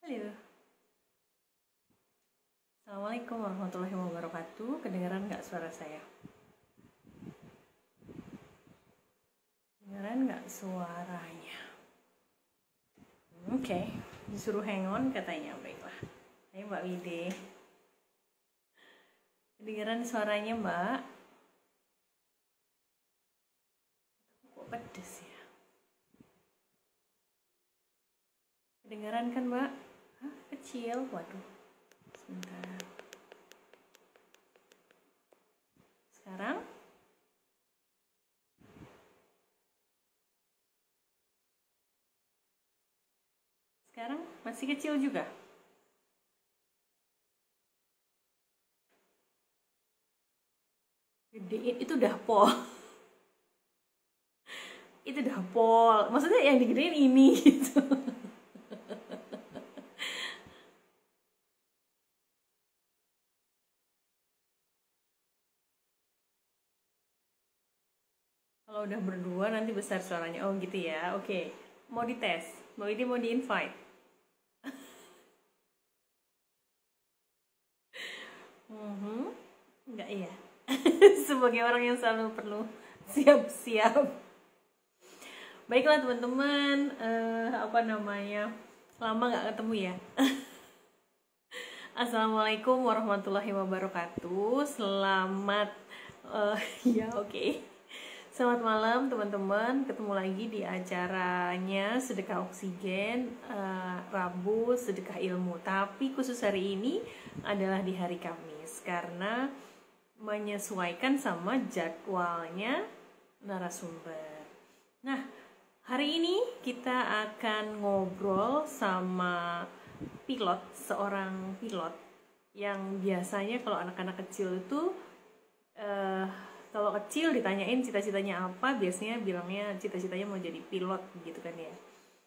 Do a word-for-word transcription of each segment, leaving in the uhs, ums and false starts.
Halo, Assalamualaikum warahmatullahi wabarakatuh. Kedengaran nggak suara saya? Kedengaran nggak suaranya? Oke, okay. Disuruh hang on katanya. Baiklah. Ayo Mbak Wide. Kedengaran suaranya Mbak? Kok pedes ya? Kedengaran kan Mbak? Hah, kecil. Waduh. Sebentar. Sekarang? Sekarang masih kecil juga? Gedein itu udah pol. Itu udah pol. Maksudnya yang digedein ini gitu. Kalau udah berdua nanti besar suaranya. Oh gitu ya. Oke. Okay. Mau dites. Mau ini mau di-invite. Mm-hmm. Enggak iya. Sebagai orang yang selalu perlu siap-siap. Baiklah teman-teman, uh, apa namanya? Lama nggak ketemu ya. Assalamualaikum warahmatullahi wabarakatuh. Selamat uh, ya oke. Okay. Selamat malam teman-teman. Ketemu lagi di acaranya Sedekah Oksigen uh, Rabu Sedekah Ilmu. Tapi khusus hari ini adalah di hari Kamis karena menyesuaikan sama jadwalnya narasumber. Nah, hari ini kita akan ngobrol sama pilot, seorang pilot yang biasanya kalau anak-anak kecil itu uh, kalau kecil ditanyain cita-citanya apa, biasanya bilangnya cita-citanya mau jadi pilot gitu kan ya.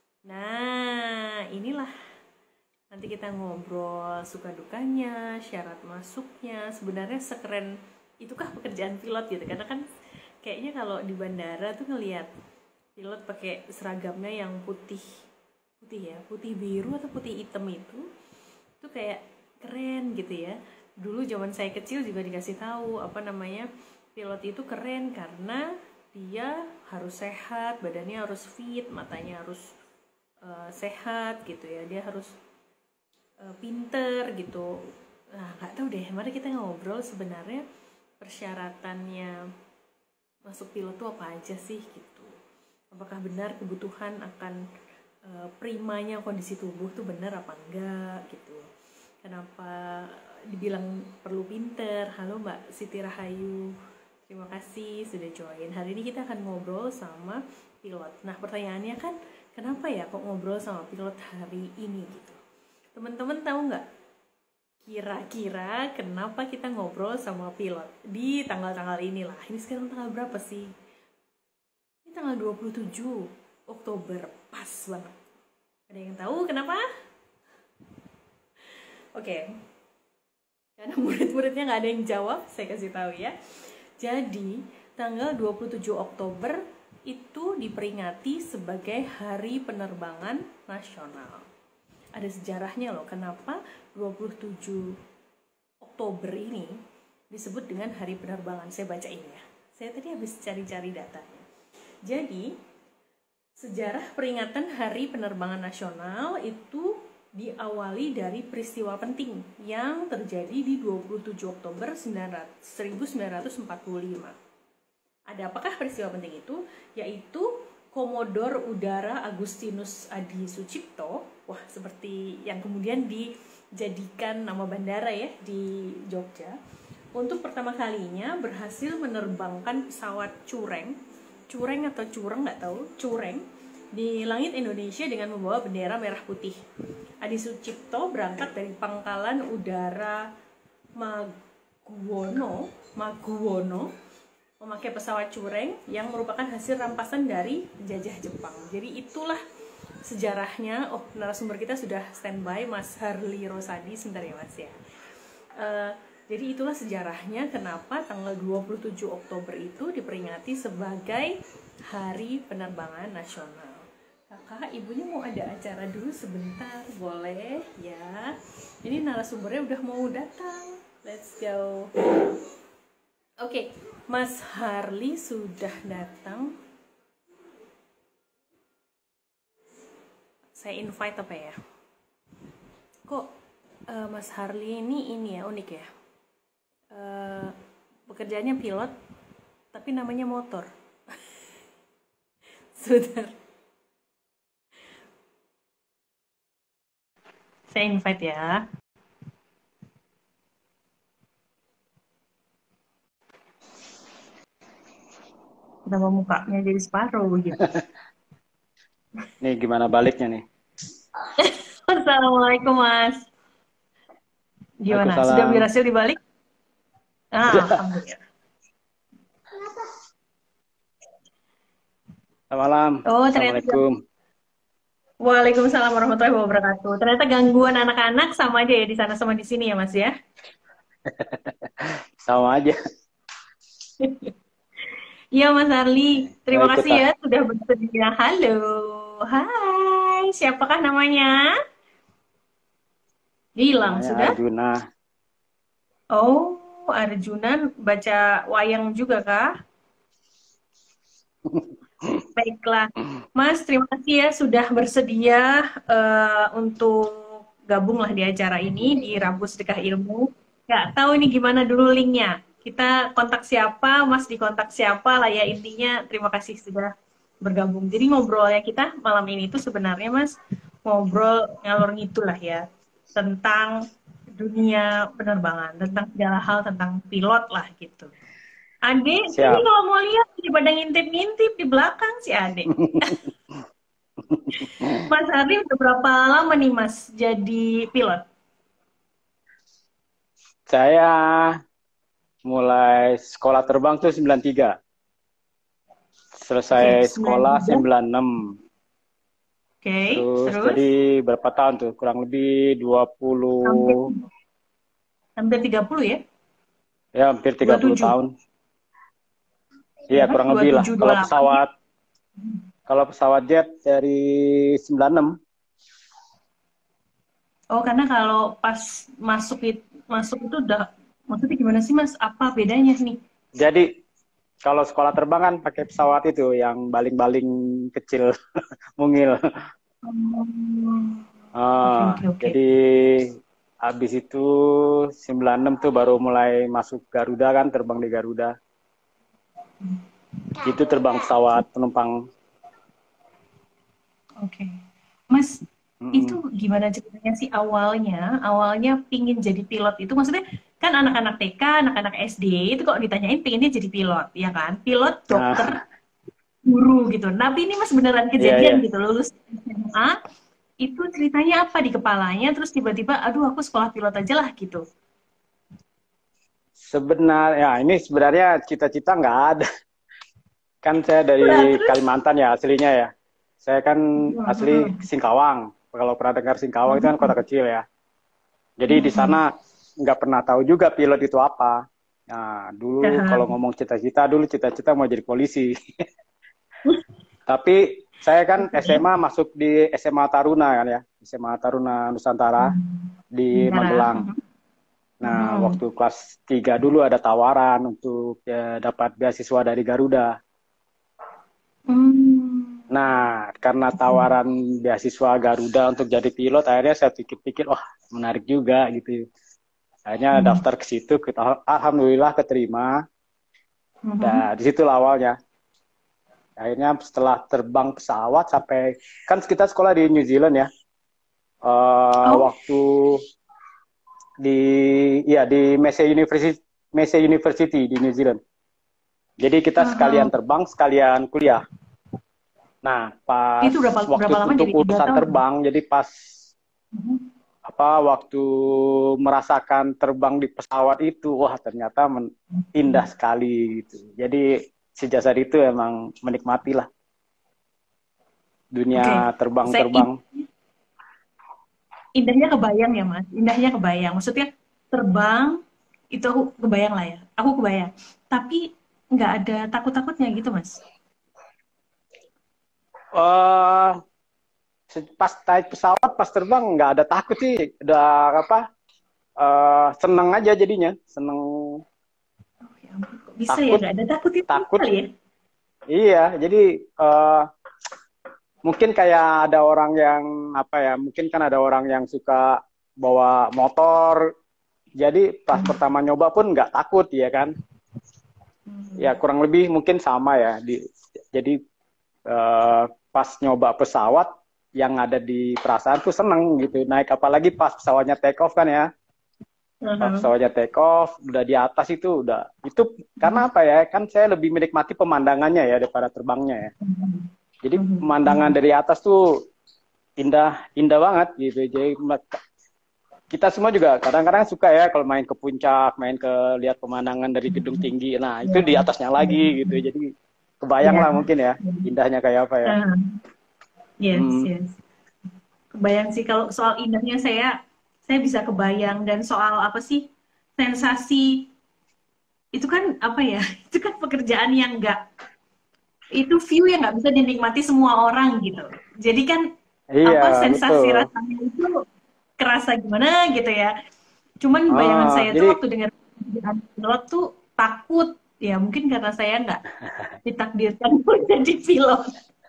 Nah, inilah nanti kita ngobrol suka dukanya, syarat masuknya, sebenarnya sekeren itukah pekerjaan pilot gitu. Karena kan kayaknya kalau di bandara tuh ngelihat pilot pakai seragamnya yang putih putih ya, putih biru atau putih hitam itu tuh kayak keren gitu ya. Dulu zaman saya kecil juga dikasih tahu apa namanya, pilot itu keren karena dia harus sehat, badannya harus fit, matanya harus uh, sehat gitu ya, dia harus uh, pinter gitu. Nah nggak tahu deh, mari kita ngobrol sebenarnya persyaratannya masuk pilot tuh apa aja sih gitu. Apakah benar kebutuhan akan uh, primanya kondisi tubuh tuh benar apa enggak gitu. Kenapa dibilang perlu pinter? Halo Mbak Siti Rahayu, terima kasih sudah join. Hari ini kita akan ngobrol sama pilot. Nah pertanyaannya kan, kenapa ya kok ngobrol sama pilot hari ini gitu? Teman-teman tahu nggak? Kira-kira kenapa kita ngobrol sama pilot di tanggal-tanggal inilah? Ini sekarang tanggal berapa sih? Ini tanggal dua puluh tujuh Oktober, pas banget. Ada yang tahu kenapa? Oke, okay. Karena murid-muridnya nggak ada yang jawab, saya kasih tahu ya. Jadi, tanggal dua puluh tujuh Oktober itu diperingati sebagai Hari Penerbangan Nasional. Ada sejarahnya loh, kenapa dua puluh tujuh Oktober ini disebut dengan Hari Penerbangan. Saya baca ini ya. Saya tadi habis cari-cari datanya. Jadi, sejarah peringatan Hari Penerbangan Nasional itu diawali dari peristiwa penting yang terjadi di dua puluh tujuh Oktober seribu sembilan ratus empat puluh lima. Ada apakah peristiwa penting itu? Yaitu Komodor Udara Agustinus Adi Sucipto, wah seperti yang kemudian dijadikan nama bandara ya di Jogja, untuk pertama kalinya berhasil menerbangkan pesawat cureng, cureng atau cureng nggak tahu, cureng di langit Indonesia dengan membawa bendera merah putih. Adi Sucipto berangkat dari Pangkalan Udara Maguwono, Maguwono memakai pesawat cureng yang merupakan hasil rampasan dari penjajah Jepang. Jadi itulah sejarahnya. Oh, narasumber kita sudah standby, Mas Harli Rosadi, sebentar ya Mas ya. Uh, jadi itulah sejarahnya kenapa tanggal dua puluh tujuh Oktober itu diperingati sebagai Hari Penerbangan Nasional. Kakak, ibunya mau ada acara dulu sebentar, boleh ya? Ini narasumbernya udah mau datang. Let's go. Oke, Mas Harli sudah datang. Saya invite apa ya? Kok uh, Mas Harli ini ini ya unik ya? Uh, pekerjaannya pilot, tapi namanya motor. Sudah. Saya invite ya. Kenapa mukanya jadi separuh gitu? Nih gimana baliknya nih? Assalamualaikum Mas. Gimana? Sudah Waalaikumsalam. berhasil dibalik? Ah, Udah. alhamdulillah. Selamat malam. Oh, ternyata Assalamualaikum. Waalaikumsalam warahmatullahi wabarakatuh. Ternyata gangguan anak-anak sama aja ya di sana sama di sini ya Mas ya. Sama aja. Iya Mas Arli, terima Baik kasih kita. ya sudah bersedia. Halo, hai, siapakah namanya? Hilang Namanya sudah? Arjuna. Oh, Arjuna baca wayang juga kah? Baiklah, Mas, terima kasih ya sudah bersedia eh, untuk gabunglah di acara ini di Rabu Sedekah Ilmu. Gak tahu ini gimana dulu linknya. Kita kontak siapa, Mas dikontak siapa lah ya intinya. Terima kasih sudah bergabung. Jadi ngobrolnya kita malam ini itu sebenarnya Mas ngobrol ngalor ngidul lah ya tentang dunia penerbangan, tentang segala hal tentang pilot lah gitu. Adik, ini Siap. kalau mau lihat daripada ngintip-ngintip di belakang si Adik. Mas Ardi udah berapa lama nih Mas jadi pilot? Saya mulai sekolah terbang tuh sembilan tiga. Oke, Selesai sekolah sembilan tiga. sembilan enam. Oke, Terus terus jadi berapa tahun tuh? Kurang lebih dua hampir puluh, hampir tiga puluh ya? ya hampir tiga puluh dua puluh tujuh. tahun. Iya, Ya kan? kurang lebih lah. dua puluh tujuh, Kalau dua puluh delapan. pesawat kalau pesawat jet dari sembilan enam. Oh, karena kalau pas masuk itu masuk itu udah maksudnya gimana sih Mas? Apa bedanya nih? Jadi kalau sekolah terbang kan pakai pesawat itu yang baling-baling kecil, mungil. Hmm. Oke, Ah, oke, oke. jadi habis itu sembilan enam tuh baru mulai masuk Garuda kan, terbang di Garuda. Itu terbang pesawat penumpang. Oke. Mas, itu Mm-mm. gimana ceritanya sih awalnya? Awalnya pingin jadi pilot itu maksudnya kan anak-anak T K, anak-anak S D itu kok ditanyain pinginnya jadi pilot, ya kan? Pilot, dokter, Nah, guru gitu. Tapi ini Mas beneran iya iya. kejadian gitu, lulus S M A, itu ceritanya apa di kepalanya, terus tiba-tiba, aduh aku sekolah pilot aja lah gitu. Sebenarnya ini sebenarnya cita-cita nggak ada. Kan saya Nah, dari terus, Kalimantan ya aslinya ya. Saya kan asli Mhm, Singkawang. Kalau pernah dengar Singkawang itu kan kota mhm, kecil ya. Jadi di mhm. sana nggak pernah tahu juga pilot itu apa. Nah, dulu kalau Paham. ngomong cita-cita, dulu cita-cita mau jadi polisi. Tapi saya kan Oke. S M A masuk di S M A Taruna kan ya, S M A Taruna Nusantara Hmm. di Sementara, Magelang. mhm, Nah, mhm. waktu kelas tiga dulu ada tawaran untuk ya, dapat beasiswa dari Garuda. Hmm. Nah, karena Oke. tawaran beasiswa Garuda untuk jadi pilot, akhirnya saya pikir-pikir, wah menarik juga gitu. Akhirnya Hmm. daftar ke situ, kita, alhamdulillah keterima. Mhm. Nah, di situ awalnya. Akhirnya setelah terbang pesawat sampai, kan kita sekolah di New Zealand ya. Eh, Oh, waktu di, ya di Massey University, Massey University di New Zealand. Jadi kita sekalian aha. terbang, sekalian kuliah. Nah, pas Itu berapa waktu berapa lama untuk jadi tiga urusan tahun? terbang, jadi pas Mhm. apa waktu merasakan terbang di pesawat itu, wah ternyata men- indah sekali gitu. Jadi sejak saat itu emang menikmati lah dunia Oke, saya terbang-terbang. in- indahnya kebayang ya Mas, indahnya kebayang. Maksudnya terbang itu aku kebayang lah ya, aku kebayang. Tapi nggak ada takut-takutnya gitu Mas. Eh, Se- Pas naik pesawat, pas terbang nggak ada takut sih, udah apa? eh, seneng aja jadinya, seneng Oh, ya ampun, kok bisa ya takut nggak ada takut itu takut. kali ya? Iya, jadi eh, mungkin kayak ada orang yang apa ya? Mungkin kan ada orang yang suka bawa motor, jadi pas Hmm. pertama nyoba pun nggak takut ya kan? Ya Hmm. kurang lebih mungkin sama ya. Di, jadi eh, pas nyoba pesawat yang ada di perasaan tuh seneng gitu naik, apalagi pas pesawatnya take off kan ya. Pas Aha. pesawatnya take off udah di atas itu udah itu karena apa ya, kan saya lebih menikmati pemandangannya ya daripada terbangnya ya. Mhm. Jadi Mhm. pemandangan dari atas tuh indah indah banget gitu. Jadi kita semua juga kadang-kadang suka ya kalau main ke puncak, main ke lihat pemandangan dari gedung Mhm. tinggi. Nah, itu Ya. di atasnya lagi gitu. Jadi kebayang Ya. lah mungkin ya indahnya kayak apa ya. Aha. Yes, Hmm. yes. Kebayang sih kalau soal indahnya saya saya bisa kebayang, dan soal apa sih sensasi itu kan apa ya? Itu kan pekerjaan yang nggak, itu view yang nggak bisa dinikmati semua orang gitu. Jadi kan Iya, apa sensasi betul. rasanya itu kerasa gimana gitu ya. Cuman bayangan Ah, saya tuh jadi waktu dengar pekerjaan pilot tuh takut, ya mungkin karena saya nggak ditakdirkan untuk jadi pilot.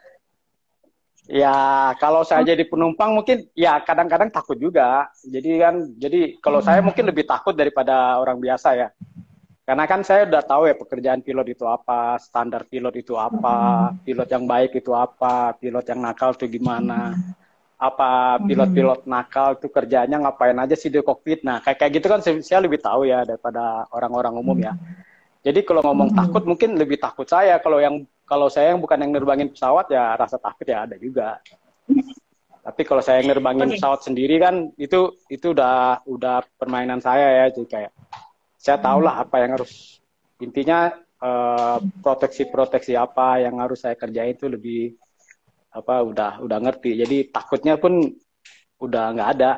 ya kalau saya jadi penumpang mungkin ya kadang-kadang takut juga. Jadi kan, jadi kalau saya mungkin Hmm. lebih takut daripada orang biasa ya. Karena kan saya udah tahu ya pekerjaan pilot itu apa, standar pilot itu apa, Hmm. pilot yang baik itu apa, pilot yang nakal itu gimana, Hmm. apa Hmm. pilot-pilot nakal itu kerjanya ngapain aja sih di kokpit. Nah, kayak kayak gitu kan saya, saya lebih tahu ya daripada orang-orang umum ya. Jadi kalau ngomong takut Hmm. mungkin lebih takut saya. Kalau yang kalau saya yang bukan yang nerbangin pesawat ya rasa takut ya ada juga. Tapi kalau saya yang nerbangin Oke. pesawat sendiri kan itu itu udah udah permainan saya ya. Jadi kayak saya tahulah apa yang harus intinya eh, proteksi-proteksi apa yang harus saya kerjain itu lebih apa udah udah ngerti. Jadi takutnya pun udah nggak ada.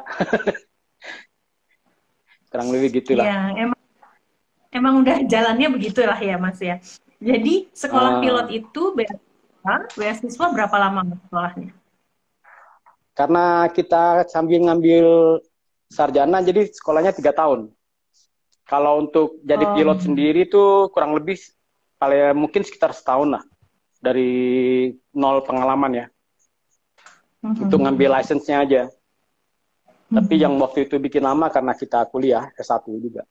Kurang lebih gitulah. Ya, emang emang udah jalannya begitulah ya Mas ya. Jadi sekolah pilot Eh, itu beasiswa, beasiswa berapa lama Mas sekolahnya? karena kita sambil ngambil sarjana jadi sekolahnya tiga tahun. Kalau untuk jadi Oh. pilot sendiri tuh kurang lebih paling mungkin sekitar setahun lah dari nol pengalaman ya untuk Mhm. ngambil license-nya aja. Tapi yang Mhm. waktu itu bikin lama karena kita kuliah S satu juga.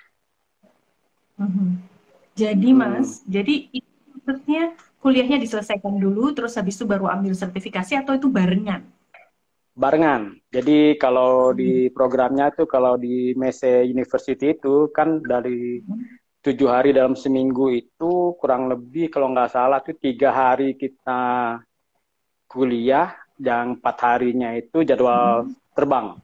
Mhm. Jadi Mas, Hmm, jadi itu maksudnya kuliahnya diselesaikan dulu, terus habis itu baru ambil sertifikasi atau itu barengan? barengan. Jadi kalau di programnya tuh kalau di Mese University itu kan dari tujuh hari dalam seminggu itu kurang lebih kalau nggak salah tuh tiga hari kita kuliah, yang empat harinya itu jadwal Mhm. terbang.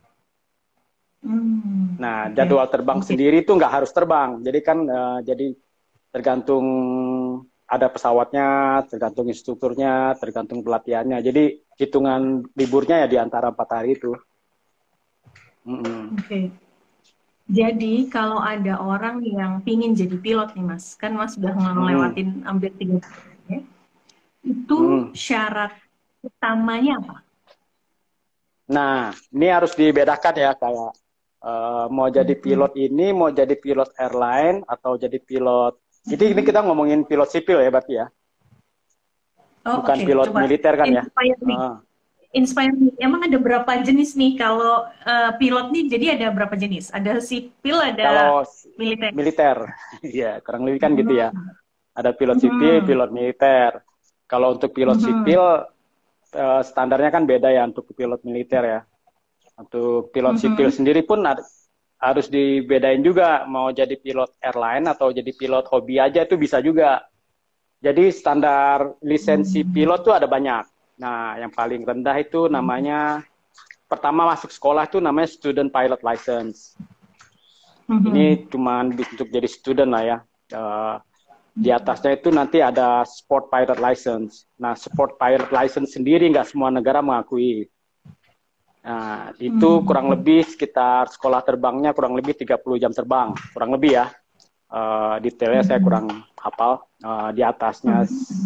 Hmm. Nah, Oke, jadwal terbang oke. sendiri itu nggak harus terbang. Jadi kan eh, jadi tergantung ada pesawatnya, tergantung instrukturnya, tergantung pelatihannya. Jadi hitungan liburnya ya di antara empat hari itu. Mm-mm. Oke. Jadi kalau ada orang yang pingin jadi pilot nih Mas, kan Mas sudah Mm-mm. ngelewatin hampir tiga tahun ya, itu Mm-mm. syarat utamanya apa? Nah, ini harus dibedakan ya kayak eh, mau jadi Mhm. pilot ini, mau jadi pilot airline atau jadi pilot. Jadi ini kita ngomongin pilot sipil ya berarti ya, Oh bukan oke, pilot coba militer kan ya. inspire me. Ah, Inspire me. Emang ada berapa jenis nih kalau eh, pilot nih? Jadi ada berapa jenis? Ada sipil, ada kalau militer. militer, ya kurang lebih kan gitu ya. Mhm. Ada pilot sipil, Mhm. pilot militer. Kalau untuk pilot Mhm. sipil eh, standarnya kan beda ya untuk pilot militer ya. Untuk pilot sipil Mhm. sendiri pun ada, harus dibedain juga mau jadi pilot airline atau jadi pilot hobi aja itu bisa juga. Jadi standar lisensi pilot tuh ada banyak. Nah, yang paling rendah itu namanya pertama masuk sekolah itu namanya student pilot license. Mhm. Ini cuma untuk jadi student lah ya. Eh, di atasnya itu nanti ada sport pilot license. Nah, sport pilot license sendiri nggak semua negara mengakui. Nah, itu kurang Mhm. lebih sekitar sekolah terbangnya kurang lebih tiga puluh jam terbang. Kurang lebih ya. Eh, detailnya saya Mhm. kurang hafal. Eh, di atasnya Mhm.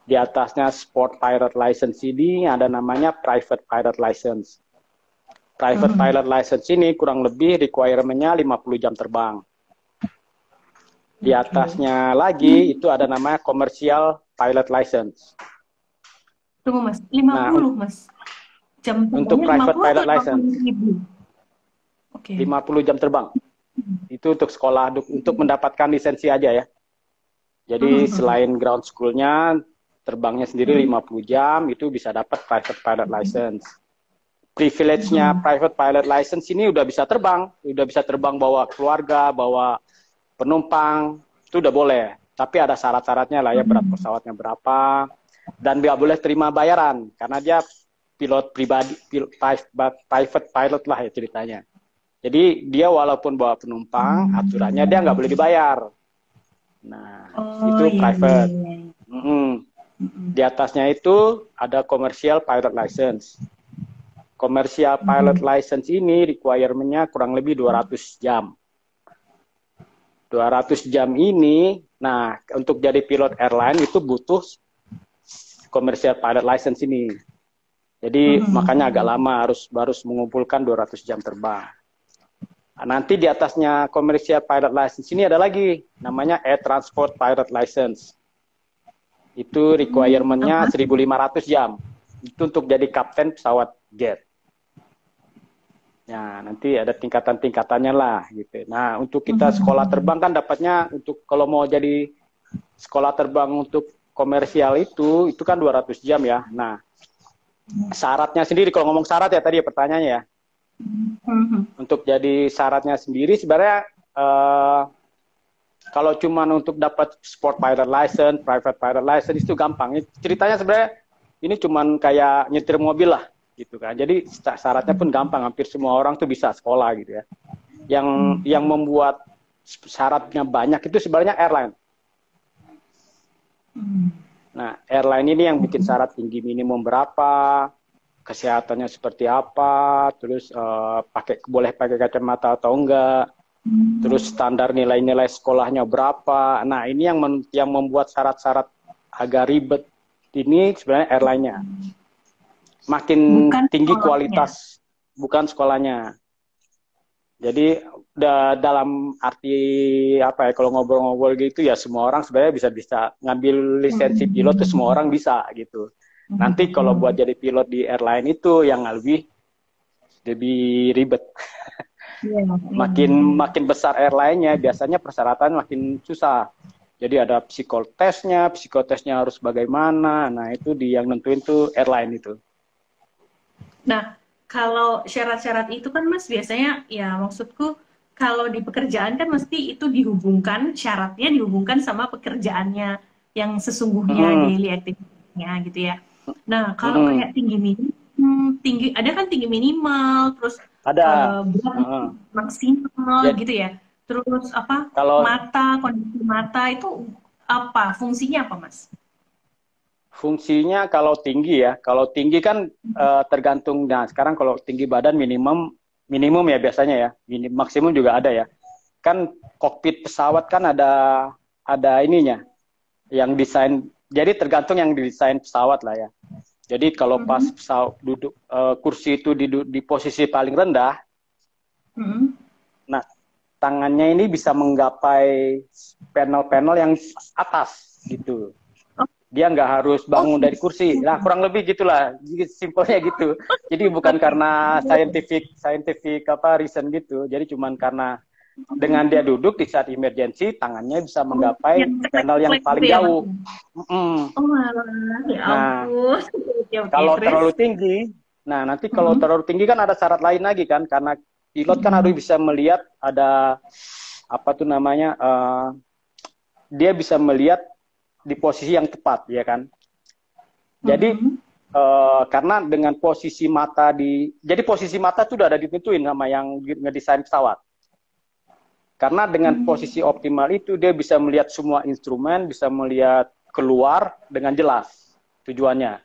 Di atasnya Sport Pilot License ini ada namanya Private Pilot License. Private Mhm. Pilot License ini kurang lebih requirement-nya lima puluh jam terbang. Di Oke. atasnya lagi itu ada namanya Commercial Pilot License. Tunggu Mas, lima Nah, puluh un- Mas. Jam untuk terbangnya lima Private puluh atau Pilot lima puluh License ribu? Oke. lima puluh jam terbang. Itu untuk sekolah, untuk mendapatkan lisensi aja ya. Jadi Mhm. selain ground school-nya, terbangnya sendiri Mhm. lima puluh jam, itu bisa dapat Private Pilot License. Privilege-nya Mhm. Private Pilot License ini udah bisa terbang, udah bisa terbang bawa keluarga, bawa penumpang, itu udah boleh. Tapi ada syarat-syaratnya lah ya, berat Mhm. pesawatnya berapa, dan nggak boleh terima bayaran, karena dia pilot pribadi, pilot, private pilot lah ya ceritanya. Jadi dia walaupun bawa penumpang, aturannya dia nggak boleh dibayar. Nah, Oh itu iya iya private. iya. Mm-mm. Mhm. Di atasnya itu ada commercial pilot license. Commercial pilot Mhm. license ini requirement-nya kurang lebih dua ratus jam. dua ratus jam ini, nah untuk jadi pilot airline itu butuh commercial pilot license ini. Jadi makanya agak Mhm. lama harus harus mengumpulkan dua ratus jam terbang. Nah, nanti di atasnya commercial pilot license ini ada lagi namanya Air Transport Pilot License. Itu Hmm, requirement-nya apa? seribu lima ratus jam. Itu untuk jadi kapten pesawat jet. Nah, nanti ada tingkatan-tingkatannya lah gitu. Nah, untuk kita sekolah Mhm. terbang kan dapatnya untuk kalau mau jadi sekolah terbang untuk komersial itu itu kan dua ratus jam ya. Nah, syaratnya sendiri kalau ngomong syarat ya tadi ya pertanyaannya ya. Mhm. Untuk jadi syaratnya sendiri sebenarnya eh, kalau cuman untuk dapat sport pilot license, private pilot license itu gampang. Ceritanya sebenarnya ini cuman kayak nyetir mobil lah gitu kan. Jadi syaratnya pun gampang, hampir semua orang tuh bisa sekolah gitu ya. Yang yang membuat syaratnya banyak itu sebenarnya airline. Mhm. Nah, airline ini yang bikin syarat tinggi minimum berapa, kesehatannya seperti apa, terus eh, pakai boleh pakai kacamata atau enggak, terus standar nilai-nilai sekolahnya berapa. Nah, ini yang men, yang membuat syarat-syarat agak ribet ini sebenarnya airline-nya. Makin Bukan tinggi sekolahnya. kualitas, bukan sekolahnya. Jadi da, dalam arti apa ya, kalau ngobrol-ngobrol gitu ya semua orang sebenarnya bisa bisa ngambil lisensi pilot tuh semua orang bisa gitu. Nanti kalau buat jadi pilot di airline itu yang lebih lebih ribet. Iya, iya, Makin iya. makin besar airline-nya biasanya persyaratan makin susah. Jadi ada psikotesnya, psikotesnya harus bagaimana. Nah, itu di yang nentuin tuh airline itu. Nah, kalau syarat-syarat itu kan Mas biasanya ya maksudku kalau di pekerjaan kan mesti itu dihubungkan syaratnya dihubungkan sama pekerjaannya yang sesungguhnya Mm-mm, daily activity-nya gitu ya. Nah, kalau mm-mm. kayak tinggi minim hmm, tinggi ada kan tinggi minimal terus Ada. eh, berat Heeh. maksimal Jadi gitu ya. Terus apa kalau mata kondisi mata itu apa fungsinya apa Mas? fungsinya kalau tinggi ya, kalau tinggi kan eh, tergantung. Nah, sekarang kalau tinggi badan minimum minimum ya biasanya ya, minim, maksimum juga ada ya. Kan kokpit pesawat kan ada ada ininya, yang desain. Jadi tergantung yang didesain pesawat lah ya. Jadi kalau pas Mhm. pesawat duduk eh, kursi itu di, di posisi paling rendah, Mhm. nah tangannya ini bisa menggapai panel-panel yang atas gitu. Oh, Dia nggak harus oh, bangun dari kursi. Nah, kurang lebih gitulah, simpelnya gitu. Jadi bukan karena scientific scientific apa reason gitu. Jadi cuman karena dengan dia duduk di saat emergency, tangannya bisa oh, yang menggapai panel yang ceklek-ceklek gitu paling ya Mas? jauh. Mm-mm. Oh malah, ya Nah, ampun. Oke, oke, kalau terus? terlalu tinggi, nah nanti kalau Mm-mm. terlalu tinggi kan ada syarat lain lagi kan, karena pilot kan harus bisa melihat ada apa tuh namanya, uh, dia bisa melihat di posisi yang tepat, ya kan? Jadi Mm-mm. uh, karena dengan posisi mata di, jadi posisi mata itu udah ada ditentuin sama yang ngedesain pesawat. Karena dengan posisi optimal itu dia bisa melihat semua instrumen, bisa melihat keluar dengan jelas tujuannya.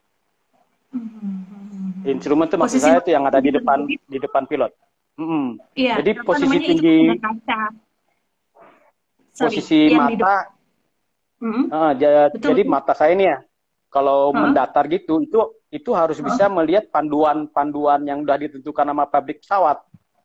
Mm-mm. Instrumen itu maksud Posisi saya itu yang matanya ada di juga depan jadi, di depan pilot. Mm-mm. iya, Jadi apa posisi namanya itu kan ada tinggi, kaca. Sorry, posisi yang di depan. mata, Mm-mm. uh, ja- Betul, jadi betul. mata saya ini ya. kalau Hah? mendatar gitu, itu itu harus Hah? bisa melihat panduan-panduan yang udah ditentukan sama pabrik pesawat.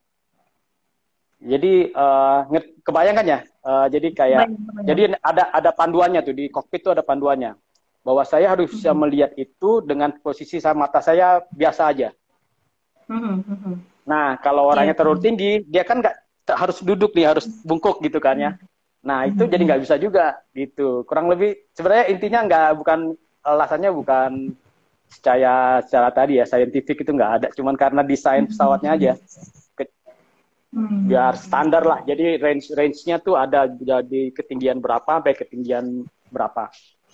Jadi eh, nge- kebayang kan ya? Eh, jadi kayak Kebayang, kebayang. jadi ada ada panduannya tuh di kokpit tuh ada panduannya. Bahwa saya harus bisa Mhm. melihat itu dengan posisi sama mata saya biasa aja. Mhm, mhm. Nah, kalau Iya. orangnya terlalu tinggi, dia kan nggak harus duduk nih, harus bungkuk gitu kan ya. Nah, itu jadi Mhm. nggak bisa juga gitu. Kurang lebih sebenarnya intinya nggak bukan alasannya bukan secara secara tadi ya, saintifik itu nggak ada, cuman karena desain pesawatnya aja. Mhm. Ke- Biar Mhm. standar lah. Jadi range range-nya tuh ada dari ketinggian berapa sampai ketinggian berapa.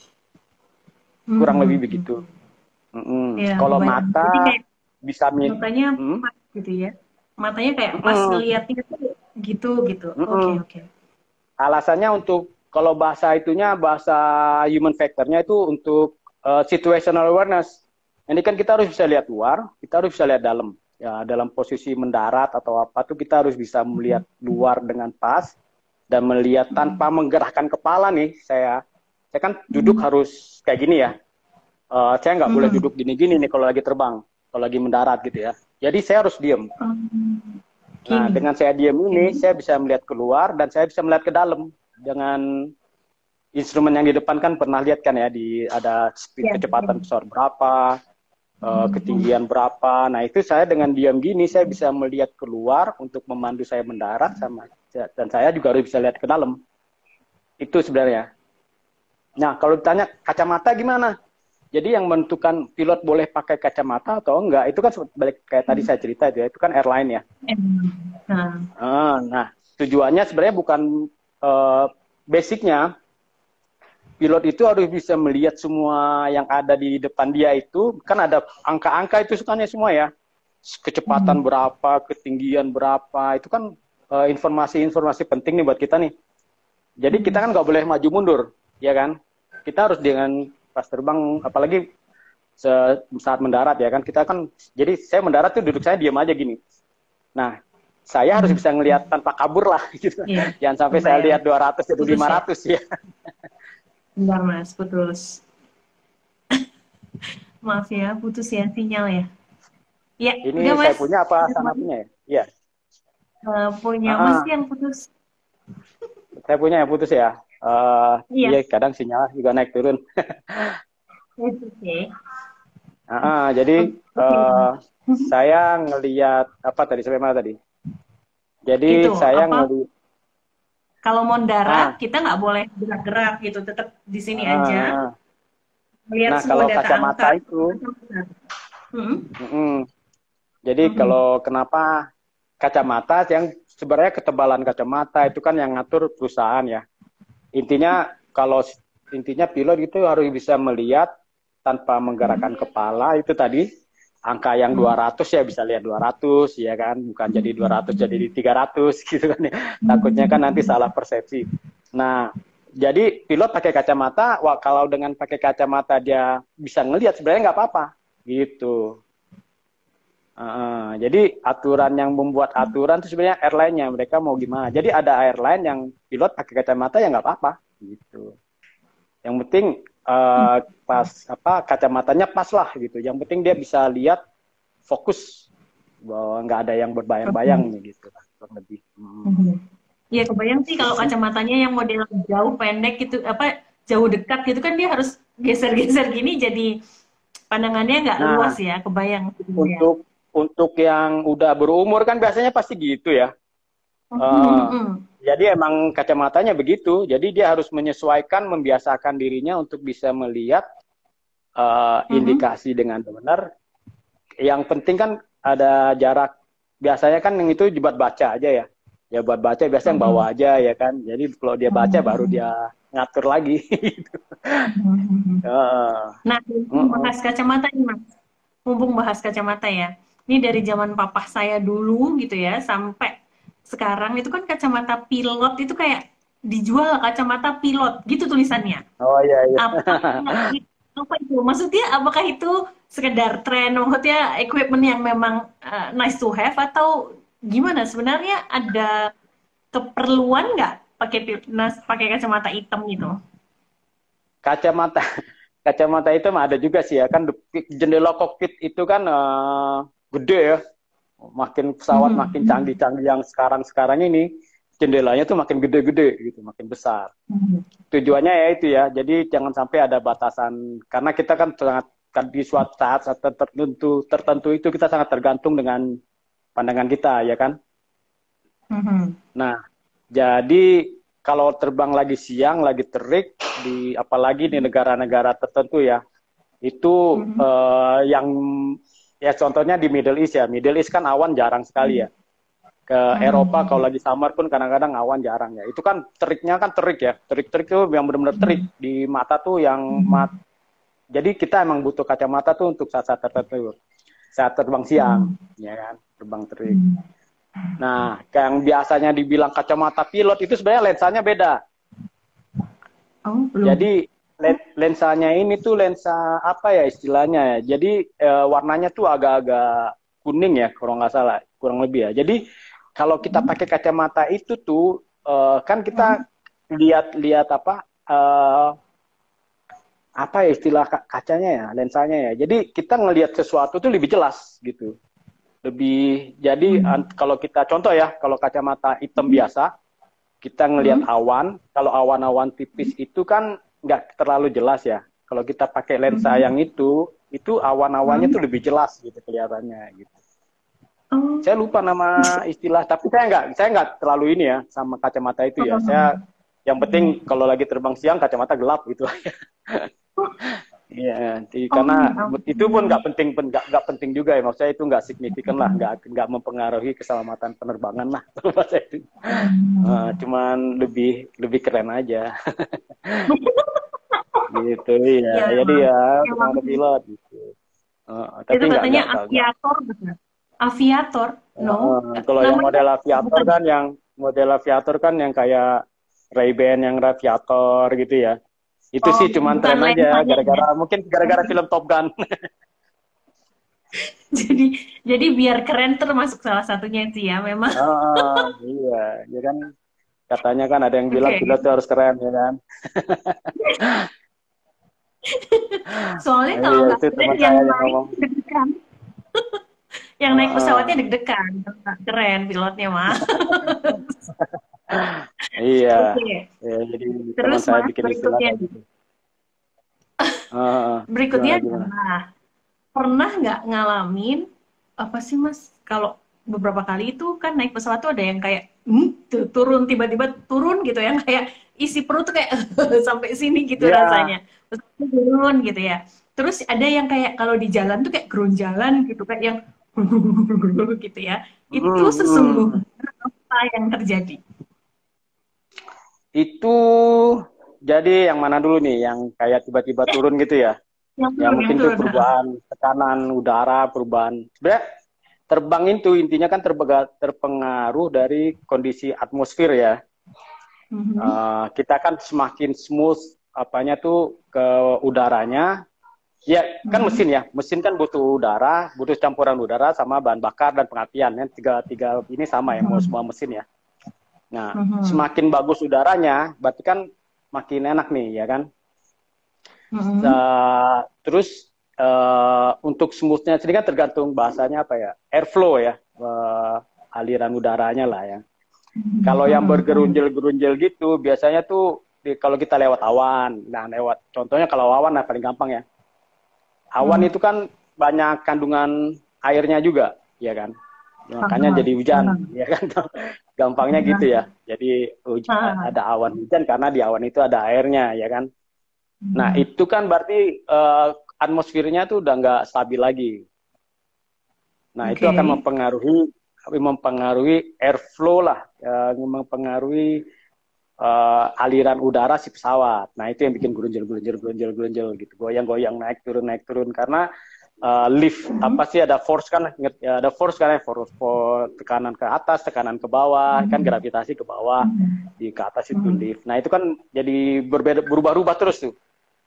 Kurang lebih Mhm. begitu. Mm-mm. Ya, Kalau kebayang. Jadi mata kayak bisa mi- matanya mm, pas gitu ya. Matanya kayak pas mm-mm, ngeliatnya tuh gitu gitu. Oke, mm-mm. oke. Alasannya untuk kalau bahasa itunya bahasa human factornya itu untuk uh, situational awareness. Ini kan kita harus bisa lihat luar, kita harus bisa lihat dalam. Ya, dalam posisi mendarat atau apa tuh kita harus bisa melihat luar dengan pas dan melihat tanpa menggerakkan kepala nih. Saya saya kan duduk harus kayak gini ya. Uh, saya nggak boleh Mhm. duduk gini-gini nih kalau lagi terbang, kalau lagi mendarat gitu ya. Jadi saya harus diem. Um, Nah, Gini. dengan saya diem ini, Oke. saya bisa melihat keluar dan saya bisa melihat ke dalam dengan instrumen yang di depan kan pernah lihat kan ya di ada speed Ya, ya. kecepatan pesawat berapa, eh, Mhm. ketinggian berapa. Nah, itu saya dengan diam gini saya bisa melihat keluar untuk memandu saya mendarat sama dan saya juga harus bisa lihat ke dalam. Itu sebenarnya. Nah, kalau ditanya kacamata gimana? Jadi yang menentukan pilot boleh pakai kacamata atau enggak, itu kan balik kayak tadi saya cerita itu ya, itu kan airline ya. Eh, Nah. Ah, nah, tujuannya sebenarnya bukan uh, basicnya pilot itu harus bisa melihat semua yang ada di depan dia itu kan ada angka-angka itu sukanya semua ya kecepatan Mhm. berapa ketinggian berapa itu kan uh, informasi-informasi penting nih buat kita nih jadi kita kan Mhm. nggak boleh maju mundur ya kan kita harus dengan pas terbang apalagi saat mendarat ya kan kita kan jadi saya mendarat tuh duduk saya diam aja gini nah saya harus bisa ngelihat tanpa kabur lah gitu Iya, jangan sampai saya kebayang. lihat dua ratus jadi Putus ya? lima ratus ya. Bentar mas, putus. Maaf ya, putus ya sinyal ya. Ya, Ini udah saya mas. punya apa Udah, sana Mas. punya ya? Iya. Eh, punya mas Ah, yang putus. saya punya yang putus ya. Eh, Iya, iya, kadang sinyal juga naik turun. it's okay. Ah, jadi Oke. eh, saya ngelihat apa tadi sampai mana tadi? Jadi Itu saya apa? ngelihat Kalau mau darat, ah, kita nggak boleh gerak-gerak gitu, tetap di sini aja. ah, ah. Lihat Nah, semua kalau data angka. kacamata itu, Hmm. mm-mm. Jadi Hmm. kalau kenapa kacamata yang sebenarnya ketebalan kacamata itu kan yang ngatur perusahaan ya. Intinya kalau intinya pilot itu harus bisa melihat tanpa menggerakkan kepala itu tadi angka yang dua Hmm. ratus ya bisa lihat dua ratus ya kan bukan jadi dua ratus jadi di tiga ratus gitu kan ya. Takutnya kan nanti salah persepsi. Nah, jadi pilot pakai kacamata, wah kalau dengan pakai kacamata dia bisa ngelihat sebenarnya nggak apa-apa gitu. Uh, jadi aturan yang membuat aturan itu sebenarnya airline-nya mereka mau gimana. Jadi ada airline yang pilot pakai kacamata ya nggak apa-apa gitu. Yang penting uh, pas apa kacamatanya pas lah gitu. Yang penting dia bisa lihat fokus bahwa nggak ada yang berbayang-bayang nih gitu kurang lebih. Hmm. Iya kebayang sih kalau kacamatanya yang model jauh pendek gitu apa jauh dekat gitu kan dia harus geser-geser gini jadi pandangannya nggak luas Nah, ya kebayang ya. untuk untuk yang udah berumur kan biasanya pasti gitu ya. Uh, Hmm. jadi emang kacamatanya begitu. Jadi dia harus menyesuaikan, membiasakan dirinya untuk bisa melihat uh, Hmm. indikasi dengan benar. Yang penting kan ada jarak. Biasanya kan yang itu buat baca aja ya. Ya buat baca biasanya yang bawa Hmm. aja ya kan. Jadi kalau dia baca baru dia ngatur lagi. Hmm. uh, Nah, uh, mumpung uh. bahas kacamata nih, Mas. Mumpung bahas kacamata ya. Ini dari zaman papa saya dulu gitu ya, sampai sekarang itu kan kacamata pilot itu kayak dijual kacamata pilot gitu tulisannya. Oh iya iya. Apa apa itu? Maksudnya apakah itu sekedar tren, maksudnya equipment yang memang uh, nice to have atau gimana? Sebenarnya ada keperluan nggak pakai pil- nas pakai kacamata hitam gitu? Kacamata kacamata hitam ada juga sih ya kan, jendela kokpit itu kan uh, gede ya, makin pesawat Mhm. makin canggih-canggih yang sekarang-sekarang ini jendelanya tuh makin gede-gede gitu, makin besar. Mhm. Tujuannya ya itu ya, jadi jangan sampai ada batasan, karena kita kan sangat kan di suatu saat, saat tertentu tertentu itu kita sangat tergantung dengan pandangan kita ya kan. Mhm. Nah, jadi kalau terbang lagi siang, lagi terik, di apalagi di negara-negara tertentu ya, itu Mhm. eh, yang ya contohnya di Middle East ya, Middle East kan awan jarang sekali ya. Ke Eropa kalau Mhm. lagi summer pun kadang-kadang awan jarang ya. Itu kan teriknya kan terik ya, terik-terik itu yang benar-benar terik di mata tuh yang mat. Jadi kita emang butuh kacamata tuh untuk saat-saat tertentu. Saat terbang siang, ya kan, terbang terik. Nah, yang biasanya dibilang kacamata pilot itu sebenarnya lensanya beda. Oh, belum. Jadi lensanya ini tuh lensa apa ya istilahnya ya. Jadi eh, warnanya tuh agak-agak kuning ya, kalau nggak salah, kurang lebih ya. Jadi kalau kita pakai kacamata itu tuh eh, kan kita lihat-lihat apa eh, apa ya istilah kacanya ya, lensanya ya. Jadi kita ngelihat sesuatu tuh lebih jelas gitu. Lebih jadi kalau kita contoh ya, kalau kacamata hitam biasa kita ngelihat awan, kalau awan-awan tipis itu kan nggak terlalu jelas ya. Kalau kita pakai lensa yang itu, itu awan-awannya tuh lebih jelas gitu kelihatannya gitu. Oh. Saya lupa nama istilah, tapi saya nggak saya nggak terlalu ini ya sama kacamata itu ya. Saya yang penting kalau lagi terbang siang kacamata gelap gitu. Iya, karena Oh. itu pun nggak penting, nggak nggak penting juga ya. Maksud saya itu nggak signifikan lah, nggak nggak mempengaruhi keselamatan penerbangan lah. Maksud itu, uh, cuman lebih lebih keren aja. Gitu ya. Ya, Jadi memang. ya Ya, cuma ada memang. pilot gitu. Uh, tapi Itu nggak katanya nggak nggak. aviator, betul. Aviator, no? Uh, kalau yang Namanya model aviator bukan. kan, yang model aviator kan yang kayak Ray-Ban yang aviator gitu ya. Itu Oh, sih cuman bukan tren aja, lensanya ya. gara-gara mungkin gara-gara film Top Gun. Jadi, jadi biar keren termasuk salah satunya sih ya, memang. Ah, iya, ya kan katanya kan ada yang bilang Oke. pilot itu harus keren ya kan. Soalnya kalau Iya, nggak itu keren, teman yang saya yang naik ngomong. deg-degan. Yang naik pesawatnya Ah, deg-degan. Keren pilotnya mah. iya, Oke. ya, jadi teman Terus saya mas, bikin istilah berikutnya kayak nih. gitu. Ah, Berikutnya gimana gimana? adalah, pernah nggak ngalamin, apa sih mas, kalau beberapa kali itu kan naik pesawat tuh ada yang kayak hmm, tuh, turun tiba-tiba turun gitu, yang kayak isi perut tuh kayak sampai sini gitu Iya, rasanya, pesawatnya turun gitu ya. Terus ada yang kayak kalau di jalan tuh kayak geronjalan gitu, kayak yang gitu ya. Itu mm, mm. sesungguhnya apa yang terjadi? Itu jadi yang mana dulu nih, yang kayak tiba-tiba turun gitu ya? Yang Ya turun, yang mungkin tuh turun. perubahan tekanan udara, perubahan. Sebenarnya terbang itu intinya kan terbega- terpengaruh dari kondisi atmosfer ya. Mhm. Uh, kita kan semakin smooth apanya tuh ke udaranya. Ya kan Mhm. mesin ya, mesin kan butuh udara, butuh campuran udara sama bahan bakar dan pengapian. Ya. Tiga tiga ini sama ya, mau Mhm. semua mesin ya. Nah, Mhm. semakin bagus udaranya, berarti kan makin enak nih ya kan. Mhm. Uh, terus uh, untuk smoothnya sendiri kan tergantung bahasanya apa ya, airflow ya, uh, aliran udaranya lah ya. Kalau yang Mhm. bergerunjel-gerunjel gitu, biasanya tuh di, kalau kita lewat awan, nah lewat, contohnya kalau awan nah paling gampang ya. Awan Mhm. itu kan banyak kandungan airnya juga, ya kan. Makanya jadi hujan, ya kan. Gampangnya gitu ya. Jadi huj- ada awan hujan karena di awan itu ada airnya, ya kan. Nah itu kan berarti uh, atmosfernya tuh udah nggak stabil lagi. Nah itu Oke. akan mempengaruhi mempengaruhi airflow lah, uh, mempengaruhi uh, aliran udara si pesawat. Nah itu yang bikin gerunjel gerunjel gerunjel gerunjel gitu, goyang-goyang naik turun naik turun karena uh, lift apa sih, ada force kan, ya, ada force kan ya, force, force tekanan ke atas, tekanan ke bawah, kan gravitasi ke bawah, di ke atas itu lift. Nah itu kan jadi berbeda, berubah-ubah terus tuh.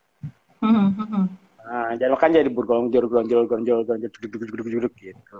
Nah, jadi makanya jadi bergonjol gonjol gonjol gonjol gitu.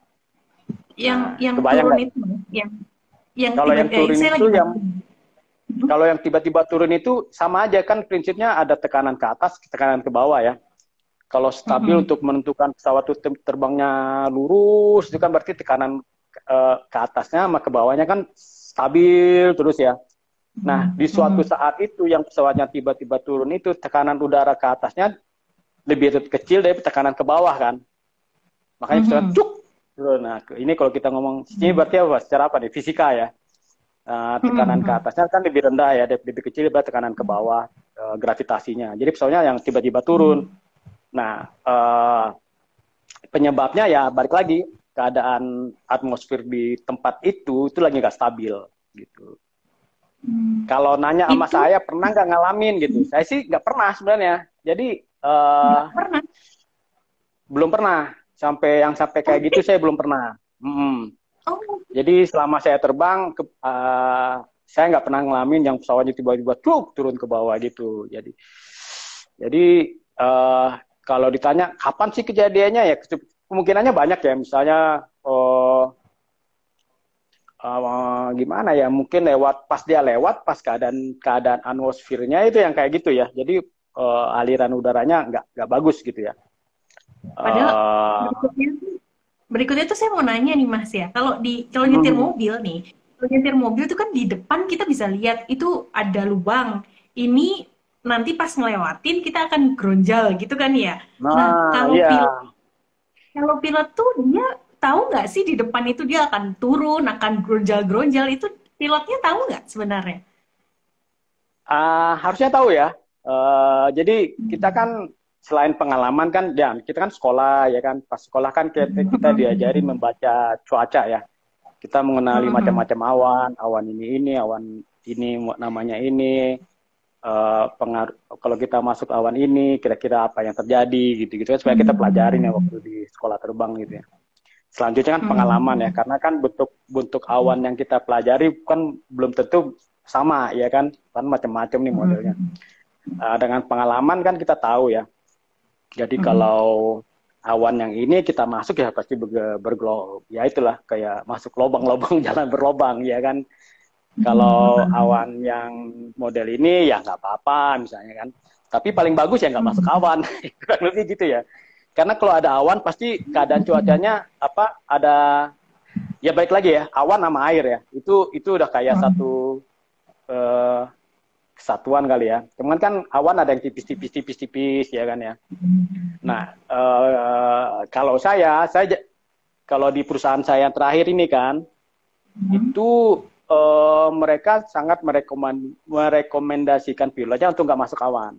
Yang Nah, yang kebayang turun nggak? itu, yang yang Kalau tiba yang eh, touring saya itu lagi yang baca. Kalau yang tiba-tiba turun itu sama aja kan prinsipnya ada tekanan ke atas, tekanan ke bawah ya. Kalau stabil Mm-mm. untuk menentukan pesawat itu ter- terbangnya lurus, itu kan berarti tekanan eh, ke atasnya sama ke bawahnya kan stabil terus ya. Nah, di suatu Mm-mm. saat itu yang pesawatnya tiba-tiba turun itu tekanan udara ke atasnya lebih kecil dari tekanan ke bawah kan. Makanya pesawat Mm-mm. cuk turun. Nah, ini kalau kita ngomong ini berarti apa? Secara apa nih? Fisika ya. Eh, tekanan ke Mm-mm. atasnya kan lebih rendah ya, lebih kecil daripada tekanan ke bawah eh, gravitasinya. Jadi pesawatnya yang tiba-tiba turun. Nah, eh, penyebabnya ya balik lagi keadaan atmosfer di tempat itu itu lagi nggak stabil gitu. Mm. Kalau nanya sama Itu saya pernah nggak ngalamin gitu, saya sih nggak pernah sebenarnya. Jadi eh, nggak pernah. belum pernah sampai yang sampai Oh, kayak gitu saya belum pernah. Mm-mm. oh, Jadi selama saya terbang, ke, eh, saya nggak pernah ngalamin yang pesawatnya tiba-tiba truk turun ke bawah gitu. Jadi, jadi eh, kalau ditanya kapan sih kejadiannya ya kemungkinannya banyak ya. Misalnya oh, eh, gimana ya? Mungkin lewat pas dia lewat pas keadaan keadaan atmosfernya itu yang kayak gitu ya. Jadi eh, aliran udaranya nggak nggak bagus gitu ya. padahal Eh, berikutnya tuh berikutnya tuh saya mau nanya nih Mas ya. Kalau di kalau nyetir hmm, mobil nih, kalau nyetir mobil tuh kan di depan kita bisa lihat itu ada lubang. Ini nanti pas ngelewatin kita akan gronjal gitu kan ya. Nah, nah, kalau iya. pilot kalau pilot tuh dia tahu nggak sih di depan itu dia akan turun, akan gronjal-gronjal itu pilotnya tahu nggak sebenarnya? Ah, harusnya tahu ya. Eh, jadi kita kan selain pengalaman kan, ya kita kan sekolah ya kan. Pas sekolah kan kita, kita diajarin membaca cuaca ya. Kita mengenali macam-macam awan, awan ini ini, awan ini namanya ini. Eh, pengaruh kalau kita masuk awan ini, kira-kira apa yang terjadi gitu-gitu. Supaya kita pelajarin ya waktu di sekolah terbang gitu ya. Selanjutnya kan pengalaman ya, karena kan bentuk bentuk awan yang kita pelajari kan belum tentu sama ya kan, kan macam-macam nih modelnya. Uh, dengan pengalaman kan kita tahu ya. Jadi kalau awan yang ini kita masuk ya pasti bergelombang. Ya itulah kayak masuk lubang-lubang jalan berlubang ya kan. Kalau awan yang model ini ya nggak apa-apa misalnya kan. Tapi paling bagus ya nggak masuk awan. Kurang lebih gitu ya. Karena kalau ada awan pasti keadaan cuacanya apa ada ya baik lagi ya awan sama air ya. Itu itu udah kayak satu eh, kesatuan kali ya. Cuman kan awan ada yang tipis-tipis tipis-tipis ya kan ya. Nah, eh, kalau saya saya kalau di perusahaan saya yang terakhir ini kan itu eh, mereka sangat merekomend, merekomendasikan pilotnya untuk nggak masuk awan.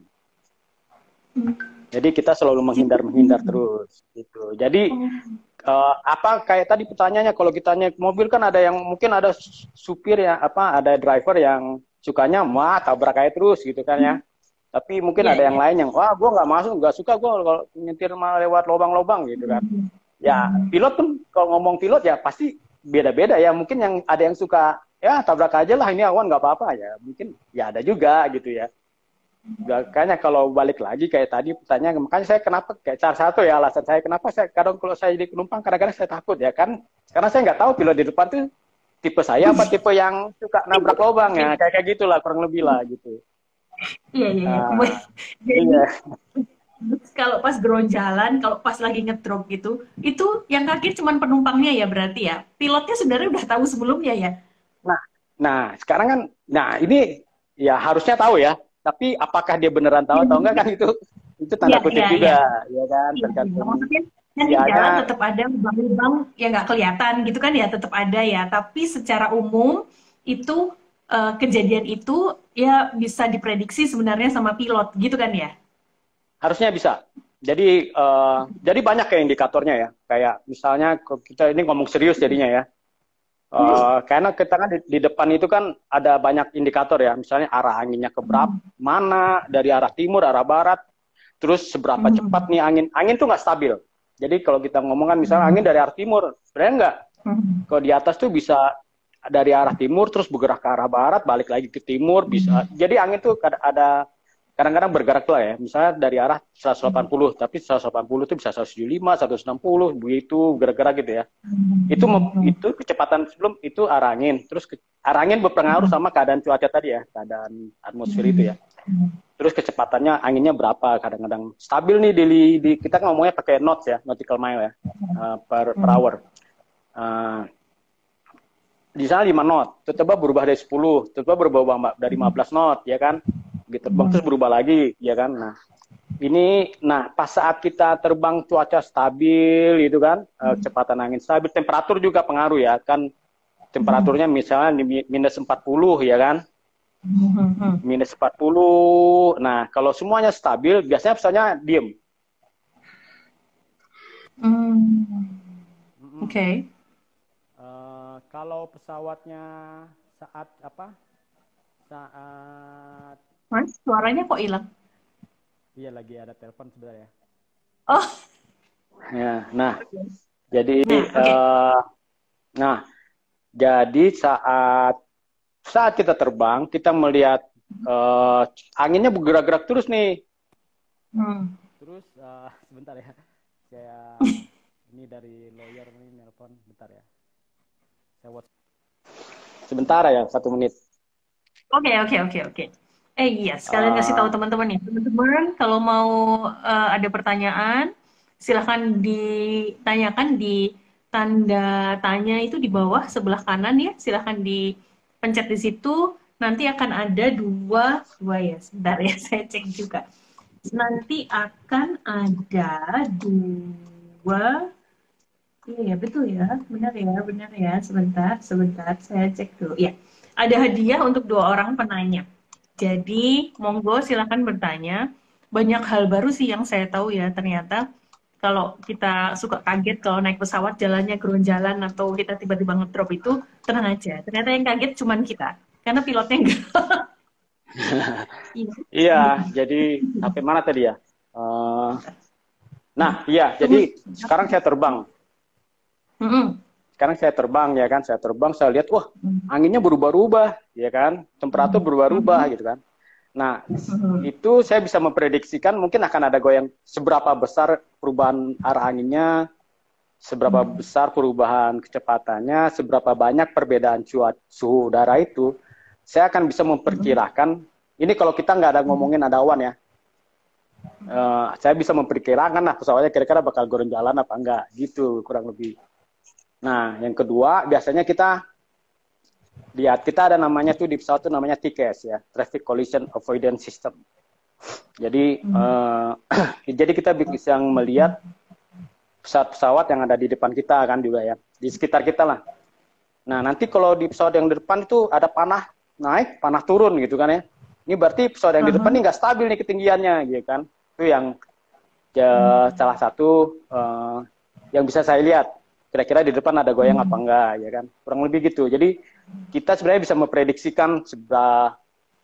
Jadi kita selalu menghindar-menghindar terus gitu. Jadi uh, apa kayak tadi pertanyaannya kalau kita naik mobil kan ada yang mungkin ada supir ya apa ada driver yang sukanya wah tabrak kayak terus gitu kan ya. Tapi mungkin Iya, ada yang iya. lain yang wah gue nggak masuk nggak suka gue kalau nyetir malah lewat lubang-lubang gitu kan. Ya pilot pun kalau ngomong pilot ya pasti beda-beda ya. Mungkin yang ada yang suka ya tabrak aja lah ini awan nggak apa-apa ya. Mungkin ya ada juga gitu ya. Makanya kalau balik lagi kayak tadi pertanyaan, makanya saya kenapa kayak cara satu ya alasan saya kenapa saya kadang kalau saya jadi penumpang kadang-kadang saya takut ya kan karena saya nggak tahu pilot di depan tuh tipe saya apa tipe yang suka nabrak lubang ya kayak kayak gitulah kurang lebih lah gitu. Iya, iya, iya. Nah, Jadi iya. kalau pas jalan, kalau pas lagi ngedrop gitu, itu yang kaget cuman penumpangnya ya berarti ya. Pilotnya sebenarnya udah tahu sebelumnya ya. Nah, nah sekarang kan, nah ini ya harusnya tahu ya. Tapi apakah dia beneran tahu atau enggak kan itu itu Iya, tanda kutip iya, iya. juga, ya kan Iya, iya. tergantung Maksudnya kan di dianya. jalan tetap ada lubang-lubang yang nggak kelihatan gitu kan ya, tetap ada ya. Tapi secara umum itu eh, kejadian itu ya bisa diprediksi sebenarnya sama pilot gitu kan ya. Harusnya bisa. Jadi eh, jadi banyak kayak indikatornya ya. Kayak misalnya kalau kita ini ngomong serius jadinya ya. Eh, karena kita kan di, di depan itu kan ada banyak indikator ya. Misalnya arah anginnya ke berapa, mana dari arah timur, arah barat, terus seberapa cepat nih angin. Angin tuh nggak stabil. Jadi kalau kita ngomongkan misalnya angin dari arah timur, sebenarnya nggak. Kalau di atas tuh bisa dari arah timur terus bergerak ke arah barat, balik lagi ke timur bisa. Jadi angin tuh ada, ada kadang-kadang bergerak lah ya. Misalnya dari arah seratus delapan puluh, tapi seratus delapan puluh itu bisa seratus tujuh puluh lima, seratus enam puluh, begitu bergerak gitu ya. Itu itu kecepatan sebelum itu arah angin. Terus ke, arah angin berpengaruh sama keadaan cuaca tadi ya, keadaan atmosfer itu ya. Terus kecepatannya anginnya berapa, kadang-kadang stabil nih di, di kita kan ngomongnya pakai knots ya, nautical mile ya, uh, per, per hour. Uh, di sana lima knot, tiba-tiba berubah dari sepuluh, tiba-tiba berubah dari lima belas knot, ya kan? Gitu, terbang terus berubah lagi, ya kan? Nah, ini, nah pas saat kita terbang cuaca stabil, gitu kan, uh, kecepatan angin stabil, temperatur juga pengaruh ya, kan? Temperaturnya misalnya minus empat puluh, ya kan? Minus empat puluh. Nah, kalau semuanya stabil, biasanya pesawatnya diem. Hmm. Oke. Okay. Uh, kalau pesawatnya saat apa? Saat Mas, suaranya kok hilang? Iya, lagi ada telepon sebenarnya. Oh. Ya, nah, jadi nah, okay. uh, nah, jadi saat saat kita terbang, kita melihat uh, anginnya bergerak-gerak terus nih. Hmm. Terus uh, sebentar ya, saya ini dari lawyer ini nelpon, bentar ya. Saya watch. Sebentar ya, satu menit. Oke, okay, oke, okay, oke, okay, oke. Okay. Eh iya, sekalian uh, kasih tahu teman-teman nih. Teman-teman, kalau mau uh, ada pertanyaan, silahkan ditanyakan di tanda tanya itu di bawah sebelah kanan ya. Silahkan dipencet di situ. Nanti akan ada dua, dua ya. Sebentar ya, saya cek juga. Nanti akan ada dua. Iya ya, betul ya. Benar ya, benar ya. Sebentar, sebentar. Saya cek dulu. Ya, ada hadiah untuk dua orang penanya. Jadi, monggo silahkan bertanya. Banyak hal baru sih yang saya tahu ya, ternyata kalau kita suka kaget kalau naik pesawat jalannya gerunjalan atau kita tiba-tiba ngedrop itu, tenang aja. Ternyata yang kaget cuman kita, karena pilotnya enggak. Iya, jadi sampai mana tadi ya? Uh, nah, iya, jadi sekarang saya terbang. Sekarang saya terbang ya kan, saya terbang, saya lihat, wah anginnya berubah-ubah, ya kan, temperatur berubah-ubah gitu kan. Nah, itu saya bisa memprediksikan mungkin akan ada goyang seberapa besar perubahan arah anginnya, seberapa besar perubahan kecepatannya, seberapa banyak perbedaan cuaca suhu udara itu, saya akan bisa memperkirakan. Ini kalau kita nggak ada ngomongin ada awan ya, uh, saya bisa memperkirakan lah pesawatnya kira-kira bakal gerunjalan apa enggak, gitu kurang lebih. Nah, yang kedua, biasanya kita lihat, kita ada namanya tuh di pesawat tuh namanya T C A S ya, Traffic Collision Avoidance System. Jadi, hmm. uh, jadi kita bisa melihat pesawat-pesawat yang ada di depan kita kan juga ya, di sekitar kita lah. Nah, nanti kalau di pesawat yang di depan itu ada panah naik, panah turun gitu kan ya. Ini berarti pesawat yang uh-huh. di depan ini nggak stabil nih ketinggiannya, gitu kan. Itu yang ya, hmm. salah satu uh, yang bisa saya lihat. Kira-kira di depan ada goyang hmm. apa enggak, ya kan? Kurang lebih gitu. Jadi kita sebenarnya bisa memprediksikan seberapa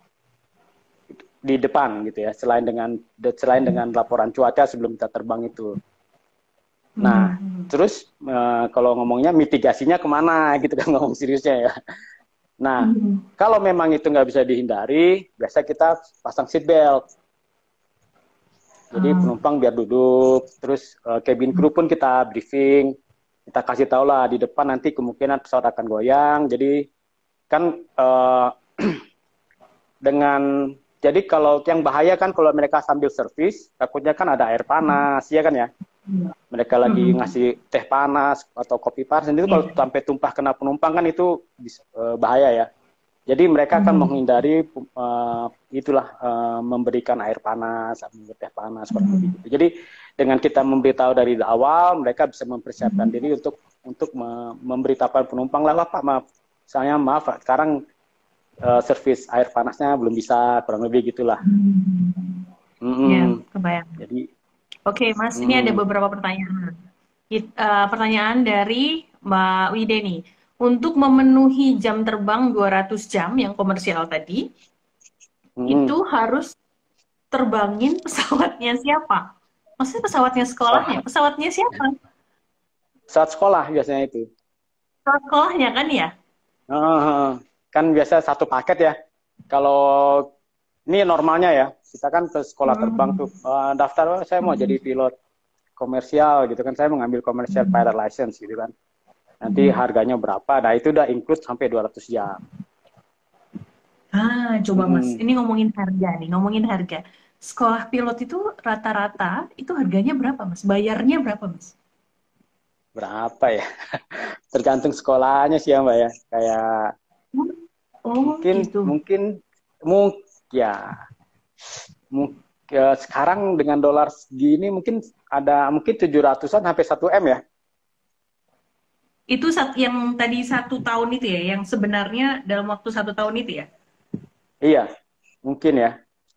di depan gitu ya, selain dengan selain dengan laporan cuaca sebelum kita terbang itu. Nah, hmm. terus uh, kalau ngomongnya mitigasinya kemana gitu kan, ngomong seriusnya ya. Nah, hmm. kalau memang itu nggak bisa dihindari, biasa kita pasang seat belt. Jadi hmm. penumpang biar duduk, terus uh, cabin crew pun kita briefing. Kita kasih tahu lah di depan nanti kemungkinan pesawat akan goyang. Jadi kan uh, dengan jadi kalau yang bahaya kan kalau mereka sambil servis, takutnya kan ada air panas, ya kan ya. Mereka lagi ngasih teh panas atau kopi panas, itu kalau sampai tumpah kena penumpang kan itu uh, bahaya ya. Jadi mereka akan menghindari uh, itulah uh, memberikan air panas, teh panas, seperti itu. Jadi dengan kita memberitahu dari awal, mereka bisa mempersiapkan hmm. diri untuk untuk me memberitahukan penumpang lah, Pak, maaf, misalnya maaf, sekarang uh, servis air panasnya belum bisa, kurang lebih gitulah. Hmm. Mm -mm. Ya, kebayang. Jadi, oke, okay, Mas, mm. ini ada beberapa pertanyaan. It, uh, pertanyaan dari Mbak Wide nih. Untuk memenuhi jam terbang dua ratus jam yang komersial tadi, mm. itu harus terbangin pesawatnya siapa? Maksudnya pesawatnya sekolahnya? Pesawatnya siapa? Pesawat sekolah biasanya itu. Pesawat sekolahnya kan ya? Uh, kan biasa satu paket ya. Kalau ini normalnya ya. Kita kan ke sekolah terbang Hmm. tuh eh, daftar, "Oh, saya mau jadi pilot komersial gitu kan. Saya mengambil komersial pilot license gitu kan. Nanti harganya berapa? Nah, itu udah include sampai dua ratus jam. Ah, coba Mas, Mm-mm. ini ngomongin harga nih, ngomongin harga. Sekolah pilot itu rata-rata itu harganya berapa Mas? Bayarnya berapa Mas? Berapa ya? Tergantung sekolahnya sih ya Mbak ya. Kayak Oh, mungkin gitu. mungkin mungkin ya, mungkin sekarang dengan dolar segini mungkin ada mungkin tujuh ratusan sampai satu M ya. Itu sat- yang tadi satu tahun itu ya, yang sebenarnya dalam waktu satu tahun itu ya? Iya, mungkin ya.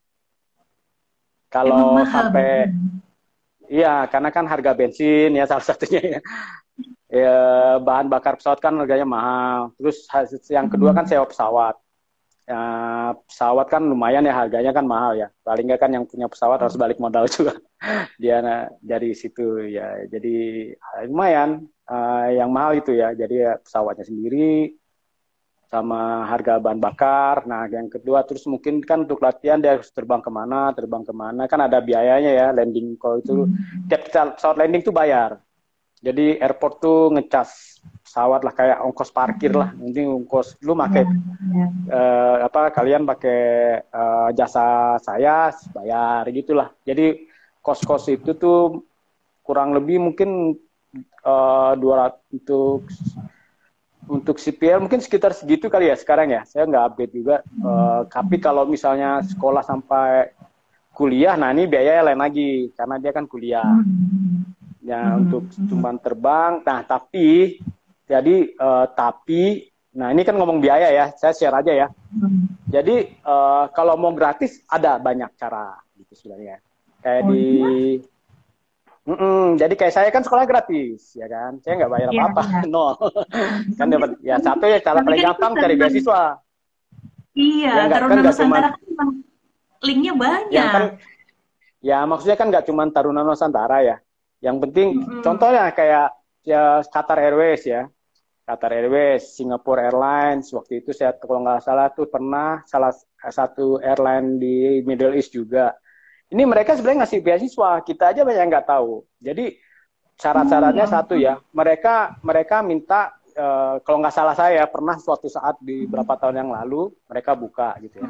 Emang Kalau mahal sampai berarti. iya, karena kan harga bensin ya salah satunya ya. Ya, bahan bakar pesawat kan harganya mahal. Terus yang kedua kan Hmm. sewa pesawat. Ya, pesawat kan lumayan ya harganya kan mahal ya. Paling nggak kan yang punya pesawat harus balik modal juga. Dia nah, dari situ ya. Jadi ah, lumayan uh, yang mahal itu ya. Jadi ya, pesawatnya sendiri sama harga bahan bakar. Nah, yang kedua terus mungkin kan untuk latihan dia harus terbang kemana, terbang kemana kan ada biayanya ya. Landing kalau itu tiap pesawat landing tuh bayar. Jadi airport tuh ngecas pesawat lah kayak ongkos parkir lah. Mending ongkos lu Ya, pakai ya. eh, apa kalian pakai eh, jasa saya bayar gitulah. Jadi kos-kos itu tuh kurang lebih mungkin eh, dua ratus untuk untuk C P L mungkin sekitar segitu kali ya sekarang ya. Saya nggak update juga. Eh, tapi kalau misalnya sekolah sampai kuliah, nah ini biaya lain lagi karena dia kan kuliah. Hmm. Ya untuk Hmm. Hmm. cuman terbang. Nah tapi jadi eh, tapi nah ini kan ngomong biaya ya. Saya share aja ya. Hmm. Jadi eh, kalau mau gratis ada banyak cara gitu sebenarnya. Kayak Oh di iya? Mm-mm, jadi kayak saya kan sekolah gratis ya kan. Saya nggak bayar Iya, apa-apa, iya. nol. Kan Tapi kan, dapat ya tapi, satu ya cara tapi paling kan itu gampang cari Taruna, beasiswa. iya, Ya nggak kan Taruna nggak cuman Nusantara kan memang linknya yang banyak. kan ya maksudnya kan nggak cuman Taruna Nusantara ya. Yang penting Mm-mm. contohnya kayak ya Qatar Airways ya. Qatar Airways, Singapore Airlines, waktu itu saya kalau nggak salah tuh pernah salah satu airline di Middle East juga. Ini mereka sebenarnya ngasih beasiswa, kita aja banyak yang nggak tahu. Jadi Oh ya syarat-syaratnya satu ampun. ya, mereka mereka minta eh, kalau nggak salah saya pernah suatu saat di beberapa tahun yang lalu mereka buka gitu ya.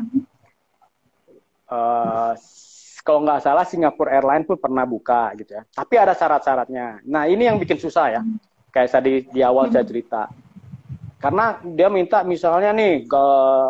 Eh, kalau nggak salah Singapore Airlines pun pernah buka gitu ya. Tapi ada syarat-syaratnya. Nah ini yang bikin susah ya. Kayak tadi di awal saya cerita. Karena dia minta misalnya nih ke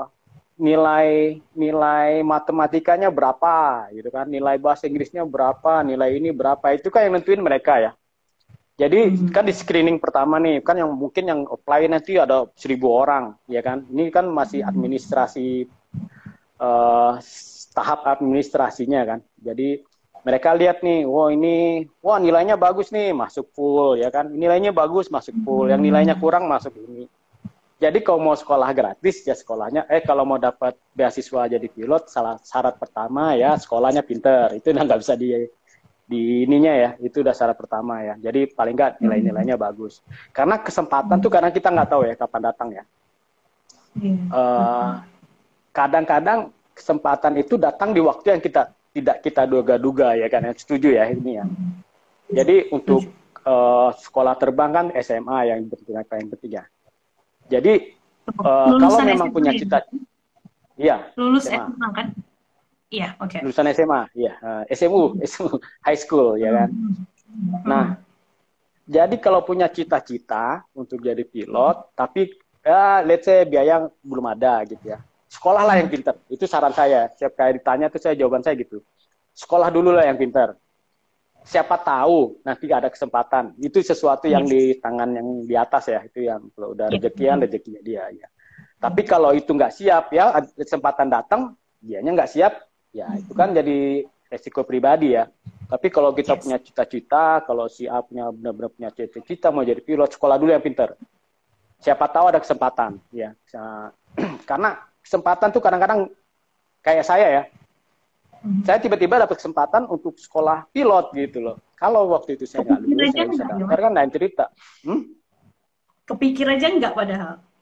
nilai nilai matematikanya berapa gitu kan, nilai bahasa Inggrisnya berapa, nilai ini berapa, itu kan yang nentuin mereka ya. Jadi kan di screening pertama nih kan yang mungkin yang apply nanti ada seribu orang ya kan. Ini kan masih administrasi eh, tahap administrasinya kan. Jadi mereka lihat nih, wah ini, wah nilainya bagus nih, masuk full ya kan. Nilainya bagus, masuk full. Yang nilainya kurang masuk ini. Jadi kalau mau sekolah gratis ya sekolahnya, eh kalau mau dapat beasiswa jadi pilot, salah syarat pertama ya sekolahnya pinter. Itu udah nggak bisa di di ininya ya, itu udah syarat pertama ya. Jadi paling nggak nilai-nilainya bagus. Karena kesempatan tuh karena kita nggak tahu ya kapan datang ya. Iya, Eh, betul. kadang-kadang kesempatan itu datang di waktu yang kita tidak kita duga-duga ya kan. Setuju ya ini ya. Jadi Setuju. untuk eh, sekolah terbang kan S M A yang penting yang penting ya. Jadi eh, kalau Lulusan memang S M A punya ya? cita, iya Lulus S M A, S M A kan? Iya, oke. lulusan S M A, iya eh, S M U, S M U, high school ya kan. Hmm. Nah, Hmm. jadi kalau punya cita-cita untuk jadi pilot, tapi ya let's say biaya belum ada gitu ya. Sekolah lah yang pintar. Itu saran saya. Setiap kali ditanya tuh saya jawaban saya gitu. Sekolah dulu lah yang pintar. Siapa tahu nanti ada kesempatan. Itu sesuatu yang Yes. di tangan yang di atas ya. Itu yang kalau udah Iya, rezekian, betul. rezekinya dia ya. Tapi kalau itu nggak siap ya, kesempatan datang, dianya nggak siap, ya itu kan jadi resiko pribadi ya. Tapi kalau kita Yes. punya cita-cita, kalau si A punya benar-benar punya cita-cita mau jadi pilot, sekolah dulu yang pintar. Siapa tahu ada kesempatan ya. Karena kesempatan tuh kadang-kadang kayak saya ya. Saya tiba-tiba dapat kesempatan untuk sekolah pilot gitu loh. Kalau waktu itu saya nggak Kepikir lulus, aja nggak bisa enggak ya, daftar Mas? kan lain cerita. Hmm? Kepikir aja enggak padahal.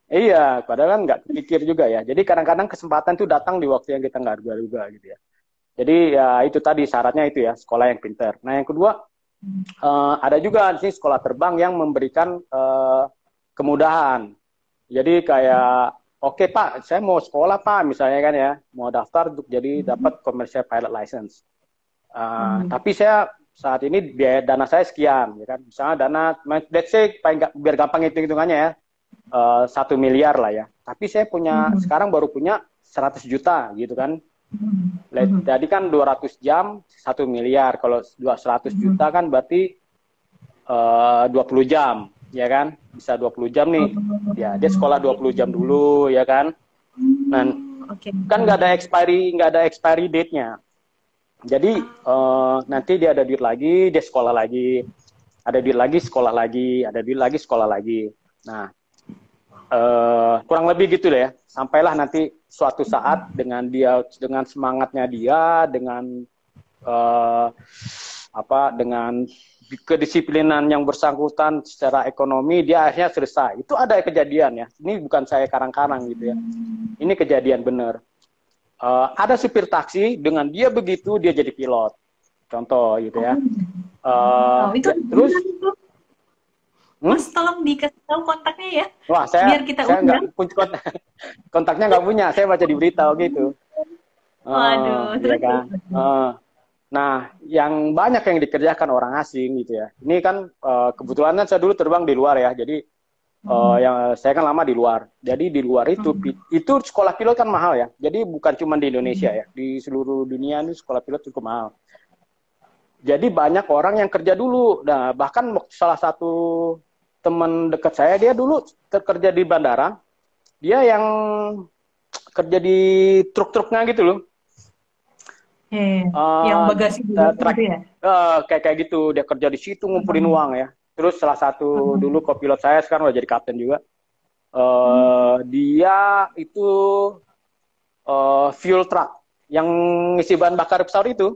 Iya, padahal kan nggak kepikir juga ya. Jadi kadang-kadang kesempatan tuh datang di waktu yang kita nggak duga-duga gitu ya. Jadi ya itu tadi syaratnya itu ya, sekolah yang pintar. Nah yang kedua, eh, ada juga di sini sekolah terbang yang memberikan eh, kemudahan. Jadi kayak, oke Pak, saya mau sekolah Pak, misalnya kan ya, mau daftar untuk jadi dapat commercial pilot license. Uh, Hmm. tapi saya saat ini biaya dana saya sekian, ya kan? Misalnya dana, let's say paling ga- biar gampang hitung-hitungannya ya, eh, satu miliar lah ya. Tapi saya punya Hmm. sekarang baru punya seratus juta gitu kan. Let- Hmm. Jadi kan dua ratus jam satu miliar. Kalau dua seratus juta kan berarti eh, dua puluh jam, ya kan? Bisa dua puluh jam nih. Ya, dia sekolah dua puluh jam dulu, ya kan? Nah, Oke. kan nggak ada expiry, nggak ada expiry date-nya. Jadi eh, nanti dia ada duit lagi, dia sekolah lagi, ada duit lagi, sekolah lagi, ada duit lagi, sekolah lagi. Nah, eh, kurang lebih gitu deh ya. Sampailah nanti suatu saat dengan dia, dengan semangatnya dia, dengan eh, apa, dengan kedisiplinan yang bersangkutan secara ekonomi, dia akhirnya selesai. Itu ada kejadian ya. Ini bukan saya karang-karang gitu ya. Ini kejadian benar. Eh, ada supir taksi dengan dia begitu dia jadi pilot. Contoh gitu Oh, ya. Eh, oh, itu ya, terus, gimana itu? hmm? Mas tolong dikasih tahu kontaknya ya, Wah, biar saya kita saya nggak undang. punya kontak, kontaknya nggak punya. Saya baca di berita gitu. Eh, Waduh, ya terus kan. terus. Eh, nah, yang banyak yang dikerjakan orang asing gitu ya. Ini kan eh, kebetulan kan saya dulu terbang di luar ya. Jadi eh, yang saya kan lama di luar. Jadi di luar itu pi- itu sekolah pilot kan mahal ya. Jadi bukan cuma di Indonesia ya. Di seluruh dunia ini sekolah pilot cukup mahal. Jadi banyak orang yang kerja dulu. Nah, bahkan salah satu teman dekat saya dia dulu kerja di bandara. Dia yang kerja di truk-truknya gitu loh. Eh, yang Uh, bagasi uh, dulu track itu ya. uh, kayak kayak gitu, dia kerja di situ ngumpulin uang ya. Terus salah satu dulu kopilot saya sekarang udah jadi kapten juga. Uh, dia itu uh, fuel truck yang ngisi bahan bakar pesawat itu,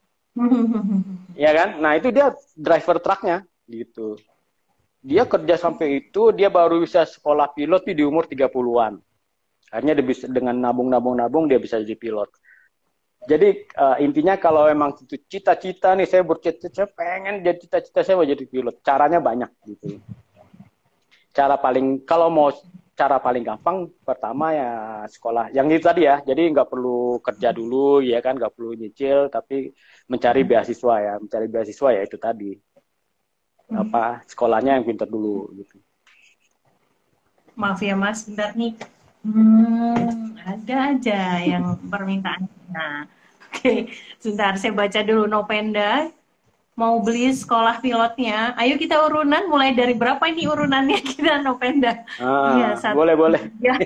ya kan? Nah itu dia driver truknya gitu. Dia kerja sampai itu, dia baru bisa sekolah pilot di umur tiga puluhan-an. Akhirnya dia bisa dengan nabung-nabung-nabung dia bisa jadi pilot. Jadi uh, intinya kalau emang itu cita-cita nih, saya bercita-cita pengen jadi cita-cita saya mau jadi pilot. Caranya banyak gitu. Cara paling kalau mau cara paling gampang pertama ya sekolah. Yang itu tadi ya. Jadi nggak perlu kerja dulu ya kan, nggak perlu nyicil, tapi mencari beasiswa ya, mencari beasiswa ya itu tadi. Apa sekolahnya yang pintar dulu gitu. Maaf ya Mas, bentar nih. Hmm, ada aja yang permintaan. Nah, oke, sebentar saya baca dulu Nopenda. Mau beli sekolah pilotnya. Ayo kita urunan, mulai dari berapa ini urunannya kita Nopenda? Iya, Ah, satu. boleh boleh. Ya,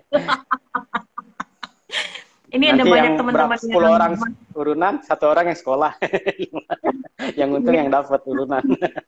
ini ada Nanti banyak yang berapa teman-teman sepuluh yang orang urunan, satu orang yang sekolah. Yang untung ya, yang dapat urunan.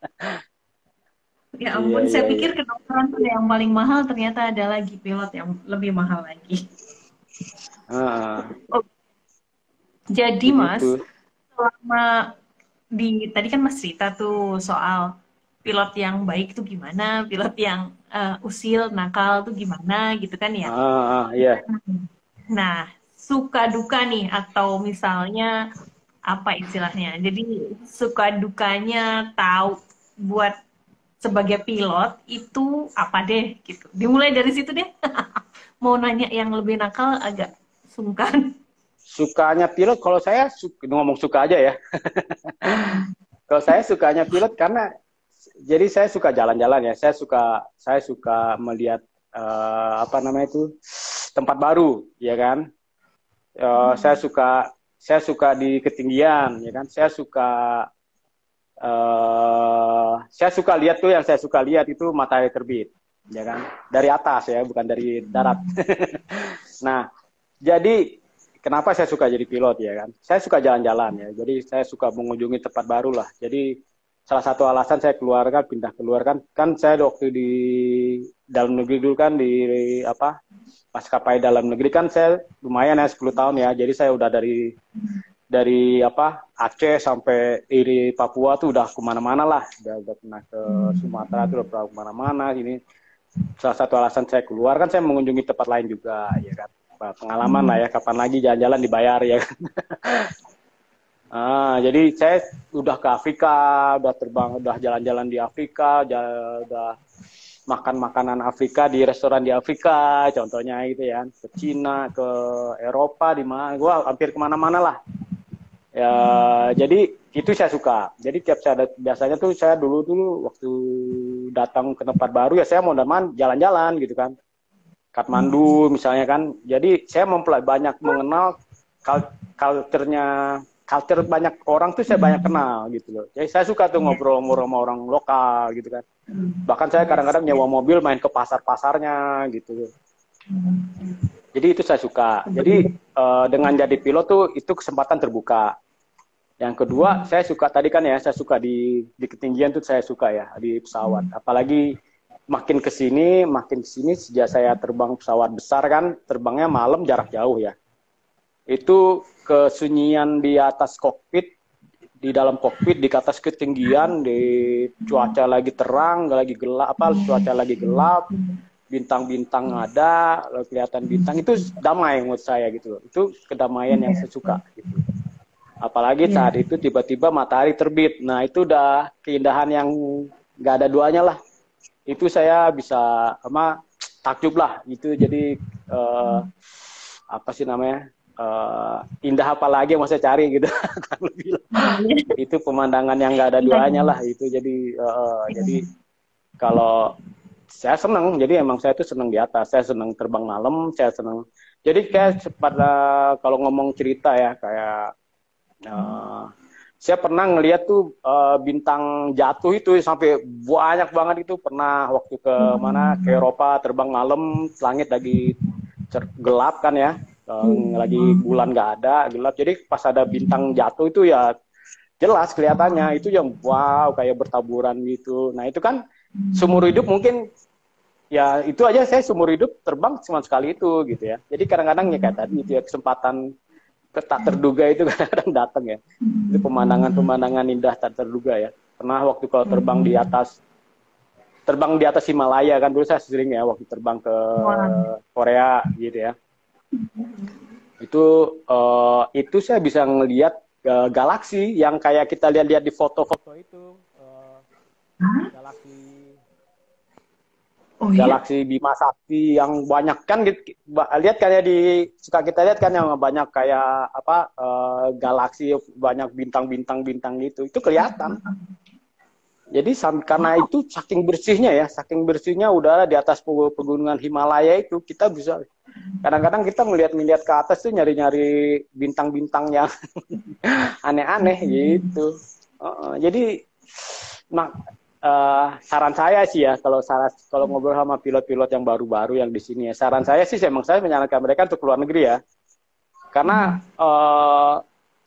ya Iya ampun, saya iya iya. pikir kedokteran tuh yang paling mahal, ternyata ada lagi pilot yang lebih mahal lagi. Ah, Oh, jadi Mas, begitu. selama di tadi kan Mas cerita tuh soal pilot yang baik tuh gimana, pilot yang eh, usil, nakal tuh gimana gitu kan ya. Ah, ah, iya. Nah, suka duka nih atau misalnya apa istilahnya? Jadi suka dukanya tahu buat sebagai pilot itu apa deh gitu. Dimulai dari situ deh. Mau nanya yang lebih nakal agak sungkan. Sukanya pilot, kalau saya suka, ngomong suka aja ya. Kalau saya sukanya pilot karena jadi saya suka jalan-jalan ya. Saya suka saya suka melihat eh, apa namanya itu tempat baru, ya kan. Eh, saya suka saya suka di ketinggian, ya kan. Saya suka eh, saya suka lihat tuh yang saya suka lihat itu matahari terbit, ya kan. Dari atas ya, bukan dari darat. Nah, jadi kenapa saya suka jadi pilot ya kan? Saya suka jalan-jalan ya. Jadi saya suka mengunjungi tempat baru lah. Jadi salah satu alasan saya keluar kan, pindah keluar kan, kan saya waktu di dalam negeri dulu kan di apa maskapai dalam negeri kan saya lumayan ya sepuluh tahun ya. Jadi saya udah dari dari apa Aceh sampai iri Papua tuh udah kemana-mana lah. Udah, udah pernah ke Sumatera tuh udah pernah kemana-mana ini. salah satu alasan saya keluar kan saya mengunjungi tempat lain juga, ya kan. Pengalaman lah ya, kapan lagi jalan-jalan dibayar ya kan. Ah, jadi saya udah ke Afrika, udah terbang, udah jalan-jalan di Afrika, udah makan makanan Afrika di restoran di Afrika, contohnya gitu ya, ke Cina, ke Eropa, di mana, gua hampir kemana-mana lah. Ya, jadi itu saya suka. Jadi tiap saya biasanya tuh saya dulu dulu waktu datang ke tempat baru ya saya mau dan jalan-jalan gitu kan. Kathmandu misalnya kan. Jadi saya mempelajari banyak mengenal culture-nya, culture banyak orang tuh saya banyak kenal gitu loh. Jadi saya suka tuh ngobrol-ngobrol sama orang lokal gitu kan. Bahkan saya kadang-kadang nyewa mobil main ke pasar-pasarnya gitu. Jadi itu saya suka. Jadi uh, dengan jadi pilot tuh itu kesempatan terbuka. Yang kedua, saya suka tadi kan ya, saya suka di di ketinggian tuh saya suka ya di pesawat. Apalagi makin ke sini, makin ke sini sejak saya terbang pesawat besar kan, terbangnya malam jarak jauh ya. Itu kesunyian di atas kokpit, di dalam kokpit, di atas ketinggian, di cuaca lagi terang, lagi gelap, apa cuaca lagi gelap, bintang-bintang ada, kelihatan bintang, itu damai menurut saya gitu. Itu kedamaian yang saya suka gitu. Apalagi saat itu tiba-tiba matahari terbit. Nah, itu udah keindahan yang nggak ada duanya lah. Itu saya bisa sama takjub lah. Itu jadi uh, apa sih namanya? Uh, indah apa lagi yang mau saya cari gitu. Itu pemandangan yang nggak ada duanya lah. Itu jadi uh, jadi kalau saya senang. Jadi emang saya tuh senang di atas. Saya senang terbang malam. Saya senang. Jadi kayak pada kalau ngomong cerita ya kayak Uh, saya pernah ngeliat tuh uh, bintang jatuh itu sampai banyak banget itu. Pernah waktu ke mana ke Eropa terbang malam, langit lagi gelap kan ya, uh, lagi bulan nggak ada, gelap. Jadi pas ada bintang jatuh itu ya jelas kelihatannya itu yang wow kayak bertaburan gitu. Nah itu kan seumur hidup mungkin ya itu aja saya seumur hidup terbang cuma sekali itu gitu ya. Jadi kadang-kadang ya kayak tadi itu ya kesempatan tak terduga itu kadang-kadang datang ya. Itu pemandangan-pemandangan indah tak terduga ya. Pernah waktu kalau terbang di atas terbang di atas Himalaya kan dulu saya sering ya waktu terbang ke Korea gitu ya. Itu uh, itu saya bisa ngelihat uh, galaksi yang kayak kita lihat-lihat di foto-foto itu uh, galaksi Oh, galaksi iya? Bima Sakti yang banyak kan lihat kayak di suka kita lihat kan yang banyak kayak apa uh, galaksi banyak bintang-bintang bintang gitu itu kelihatan. Jadi karena itu saking bersihnya ya, saking bersihnya udara di atas pegunungan Himalaya itu kita bisa kadang-kadang kita melihat-melihat ke atas tuh nyari-nyari bintang-bintang yang aneh-aneh gitu. Uh, jadi nah Uh, saran saya sih ya kalau saran kalau ngobrol sama pilot-pilot yang baru-baru yang di sini ya saran saya sih emang saya menyarankan mereka untuk keluar negeri ya karena uh,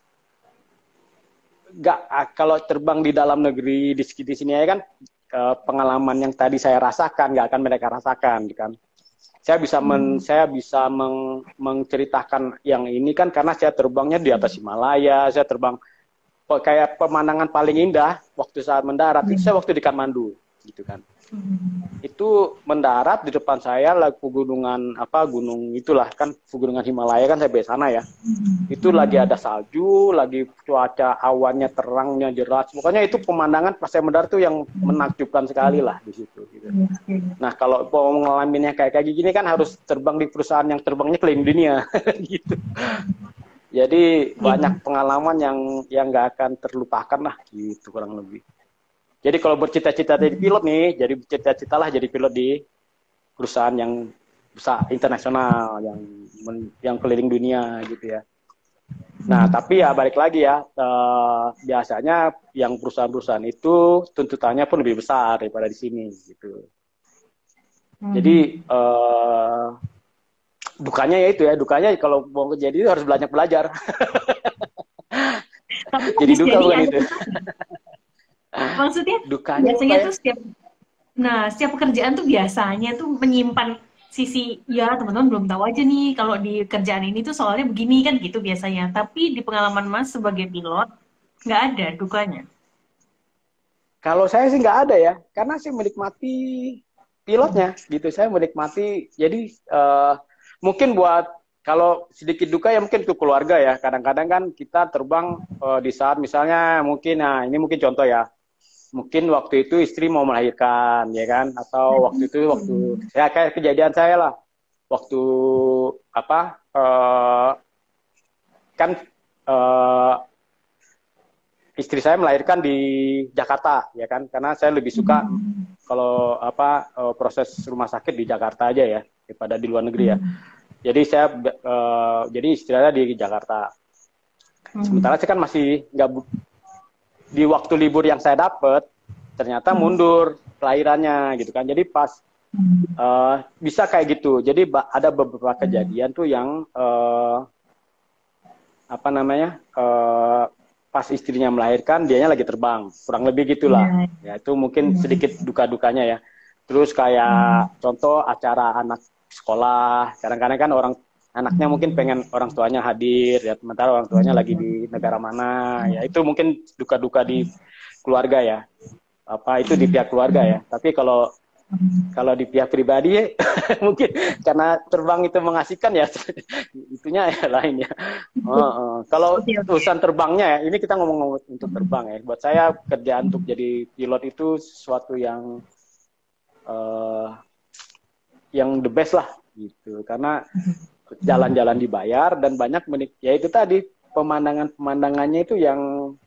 gak kalau terbang di dalam negeri di, di sini ya kan uh, pengalaman yang tadi saya rasakan nggak akan mereka rasakan kan saya bisa men, saya bisa meng, menceritakan yang ini kan karena saya terbangnya di atas Himalaya saya terbang kayak pemandangan paling indah waktu saat mendarat itu saya waktu di Kathmandu gitu kan itu mendarat di depan saya lagi pegunungan apa gunung itulah kan pegunungan Himalaya kan sampai sana ya itu lagi ada salju lagi cuaca awannya terangnya jelas pokoknya itu pemandangan pas saya mendarat tuh yang menakjubkan sekali lah di situ gitu. Nah kalau mau ngalaminnya kayak kayak gini kan harus terbang di perusahaan yang terbangnya keliling dunia gitu. Jadi banyak pengalaman yang yang nggak akan terlupakan lah gitu kurang lebih. Jadi kalau bercita-cita jadi pilot nih, jadi cita-cita lah jadi pilot di perusahaan yang besar internasional yang yang keliling dunia gitu ya. Nah tapi ya balik lagi ya eh, biasanya yang perusahaan-perusahaan itu tuntutannya pun lebih besar daripada di sini gitu. Jadi eh, dukanya ya itu ya, dukanya kalau mau jadi itu harus banyak belajar. Tapi jadi duka bukan itu. Maksudnya dukanya biasanya ya? tuh setiap, nah setiap pekerjaan tuh biasanya tuh menyimpan sisi, ya teman-teman belum tahu aja nih kalau di kerjaan ini tuh soalnya begini kan gitu biasanya. Tapi di pengalaman Mas sebagai pilot, nggak ada dukanya. Kalau saya sih nggak ada ya, karena saya menikmati pilotnya gitu. Saya menikmati. Jadi uh, mungkin buat kalau sedikit duka ya mungkin untuk keluarga ya. Kadang-kadang kan kita terbang uh, di saat misalnya mungkin, nah ini mungkin contoh ya. Mungkin waktu itu istri mau melahirkan, ya kan? Atau waktu itu waktu ya kayak kejadian saya lah. Waktu apa? Uh, kan uh, istri saya melahirkan di Jakarta, ya kan? Karena saya lebih suka kalau apa uh, proses rumah sakit di Jakarta aja ya daripada di luar negeri ya. Jadi saya uh, jadi istri saya di Jakarta. Sementara saya kan masih nggak di waktu libur yang saya dapat ternyata mundur kelahirannya gitu kan. Jadi pas uh, bisa kayak gitu. Jadi ada beberapa kejadian tuh yang uh, apa namanya uh, pas istrinya melahirkan dianya lagi terbang, kurang lebih gitulah. Ya itu mungkin sedikit duka-dukanya ya. Terus kayak contoh acara anak sekolah, kadang-kadang kan orang anaknya mungkin pengen orang tuanya hadir ya, sementara orang tuanya lagi di negara mana, ya itu mungkin duka-duka di keluarga ya. Apa itu di pihak keluarga ya. Tapi kalau kalau di pihak pribadi mungkin karena terbang itu mengasihkan ya, itunya ya lain ya. Uh, uh. Kalau urusan terbangnya ya, ini kita ngomong untuk terbang ya. Buat saya kerjaan untuk jadi pilot itu sesuatu yang uh, yang the best lah gitu, karena jalan-jalan dibayar dan banyak menik ya itu tadi pemandangan-pemandangannya itu yang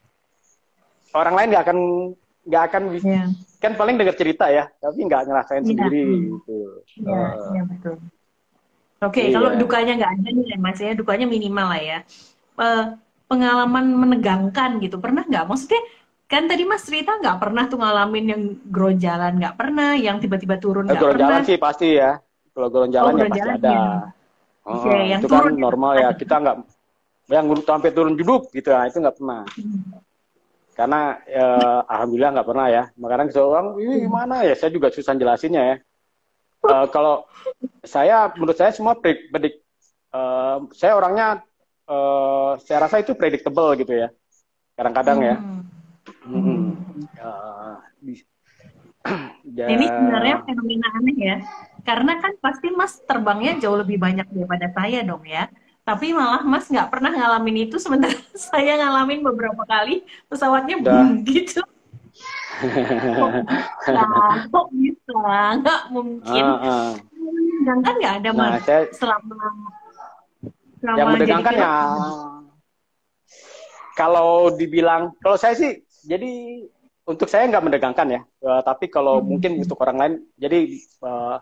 orang lain nggak akan nggak akan yeah. Kan paling dengar cerita ya, tapi nggak ngerasain yeah. sendiri gitu. Iya, yeah, uh, yeah, betul. Oke, okay, iya. Kalau dukanya nggak ada nih mas ya, dukanya minimal lah ya. Uh, pengalaman menegangkan gitu, pernah nggak? Maksudnya kan tadi mas cerita nggak pernah tuh ngalamin yang grojalan, nggak pernah, yang tiba-tiba turun nggak pernah. Grojalan sih pasti ya, kalau grojalan oh, ya pasti ada. Ya. Oh, okay, itu kan normal ya, kita nggak yang sampai turun duduk gitu, nah, itu nggak pernah. Hmm. Karena ya, alhamdulillah nggak pernah ya. Makanya seorang ini gimana ya, saya juga susah jelasinnya ya. Uh, kalau saya, menurut saya semua predik, uh, saya orangnya, uh, saya rasa itu predictable gitu ya. Kadang-kadang ya. Hmm. Hmm. Uh, ya. Ini sebenarnya fenomena aneh ya. Karena kan pasti mas terbangnya jauh lebih banyak daripada saya dong ya. Tapi malah mas nggak pernah ngalamin itu, sementara saya ngalamin beberapa kali pesawatnya boom gitu. Nah, kok bisa? Nggak mungkin. Uh, uh. Menegangkan nggak ada mas nah, saya, selama, selama yang menegangkan ya. Kalau dibilang, kalau saya sih, jadi untuk saya nggak menegangkan ya. Uh, tapi kalau hmm. mungkin untuk orang lain, jadi uh,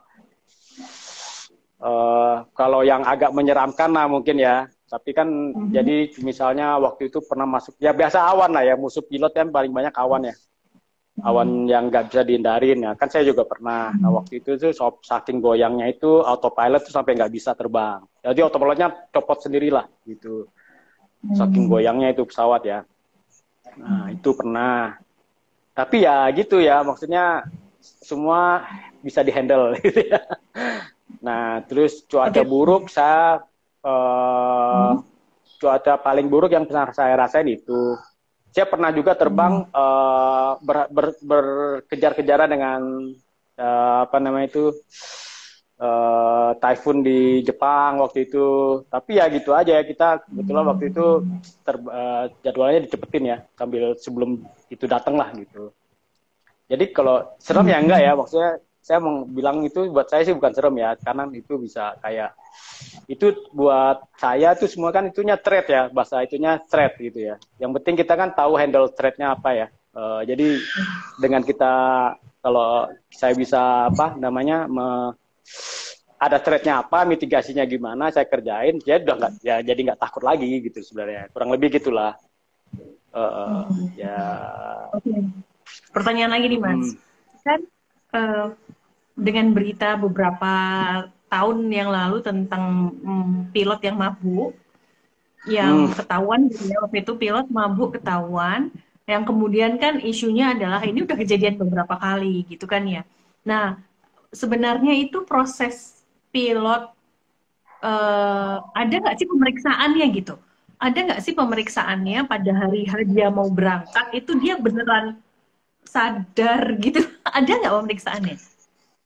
Uh, kalau yang agak menyeramkan lah mungkin ya, tapi kan mm-hmm. jadi misalnya waktu itu pernah masuk, ya biasa awan lah ya, musuh pilot kan paling banyak awan ya, awan mm-hmm. yang nggak bisa dihindarin ya, kan saya juga pernah, mm-hmm. nah waktu itu tuh saking goyangnya itu autopilot tuh sampai nggak bisa terbang, jadi autopilotnya copot sendirilah gitu, mm-hmm. saking goyangnya itu pesawat ya, nah itu pernah, tapi ya gitu ya, maksudnya semua bisa dihandle gitu ya. Nah, terus cuaca okay. buruk, saya uh, hmm. cuaca paling buruk yang pernah saya rasain itu, saya pernah juga terbang hmm. uh, ber, ber, berkejar-kejaran dengan uh, apa namanya itu uh, typhoon di Jepang waktu itu. Tapi ya gitu aja ya, kita kebetulan waktu itu ter, uh, jadwalnya dicepetin ya, sambil sebelum itu datang lah gitu. Jadi kalau serem ya enggak ya, maksudnya saya mau bilang itu buat saya sih bukan serem ya, karena itu bisa kayak itu buat saya tuh semua kan itunya threat ya, bahasa itunya threat gitu ya. Yang penting kita kan tahu handle threatnya apa ya. Uh, jadi dengan kita kalau saya bisa apa namanya me, ada threatnya apa, mitigasinya gimana, saya kerjain, ya udah nggak ya jadi nggak takut lagi gitu sebenarnya. Kurang lebih gitulah. Uh, hmm. Ya. Oke. Pertanyaan lagi nih mas, hmm. kan uh, dengan berita beberapa tahun yang lalu tentang mm, pilot yang mabuk, yang hmm. ketahuan, ya, waktu itu pilot mabuk ketahuan, yang kemudian kan isunya adalah ini udah kejadian beberapa kali gitu kan ya. Nah sebenarnya itu proses pilot uh, ada nggak sih pemeriksaannya gitu? Ada nggak sih pemeriksaannya pada hari hari dia mau berangkat itu dia beneran sadar gitu? Ada nggak pemeriksaannya?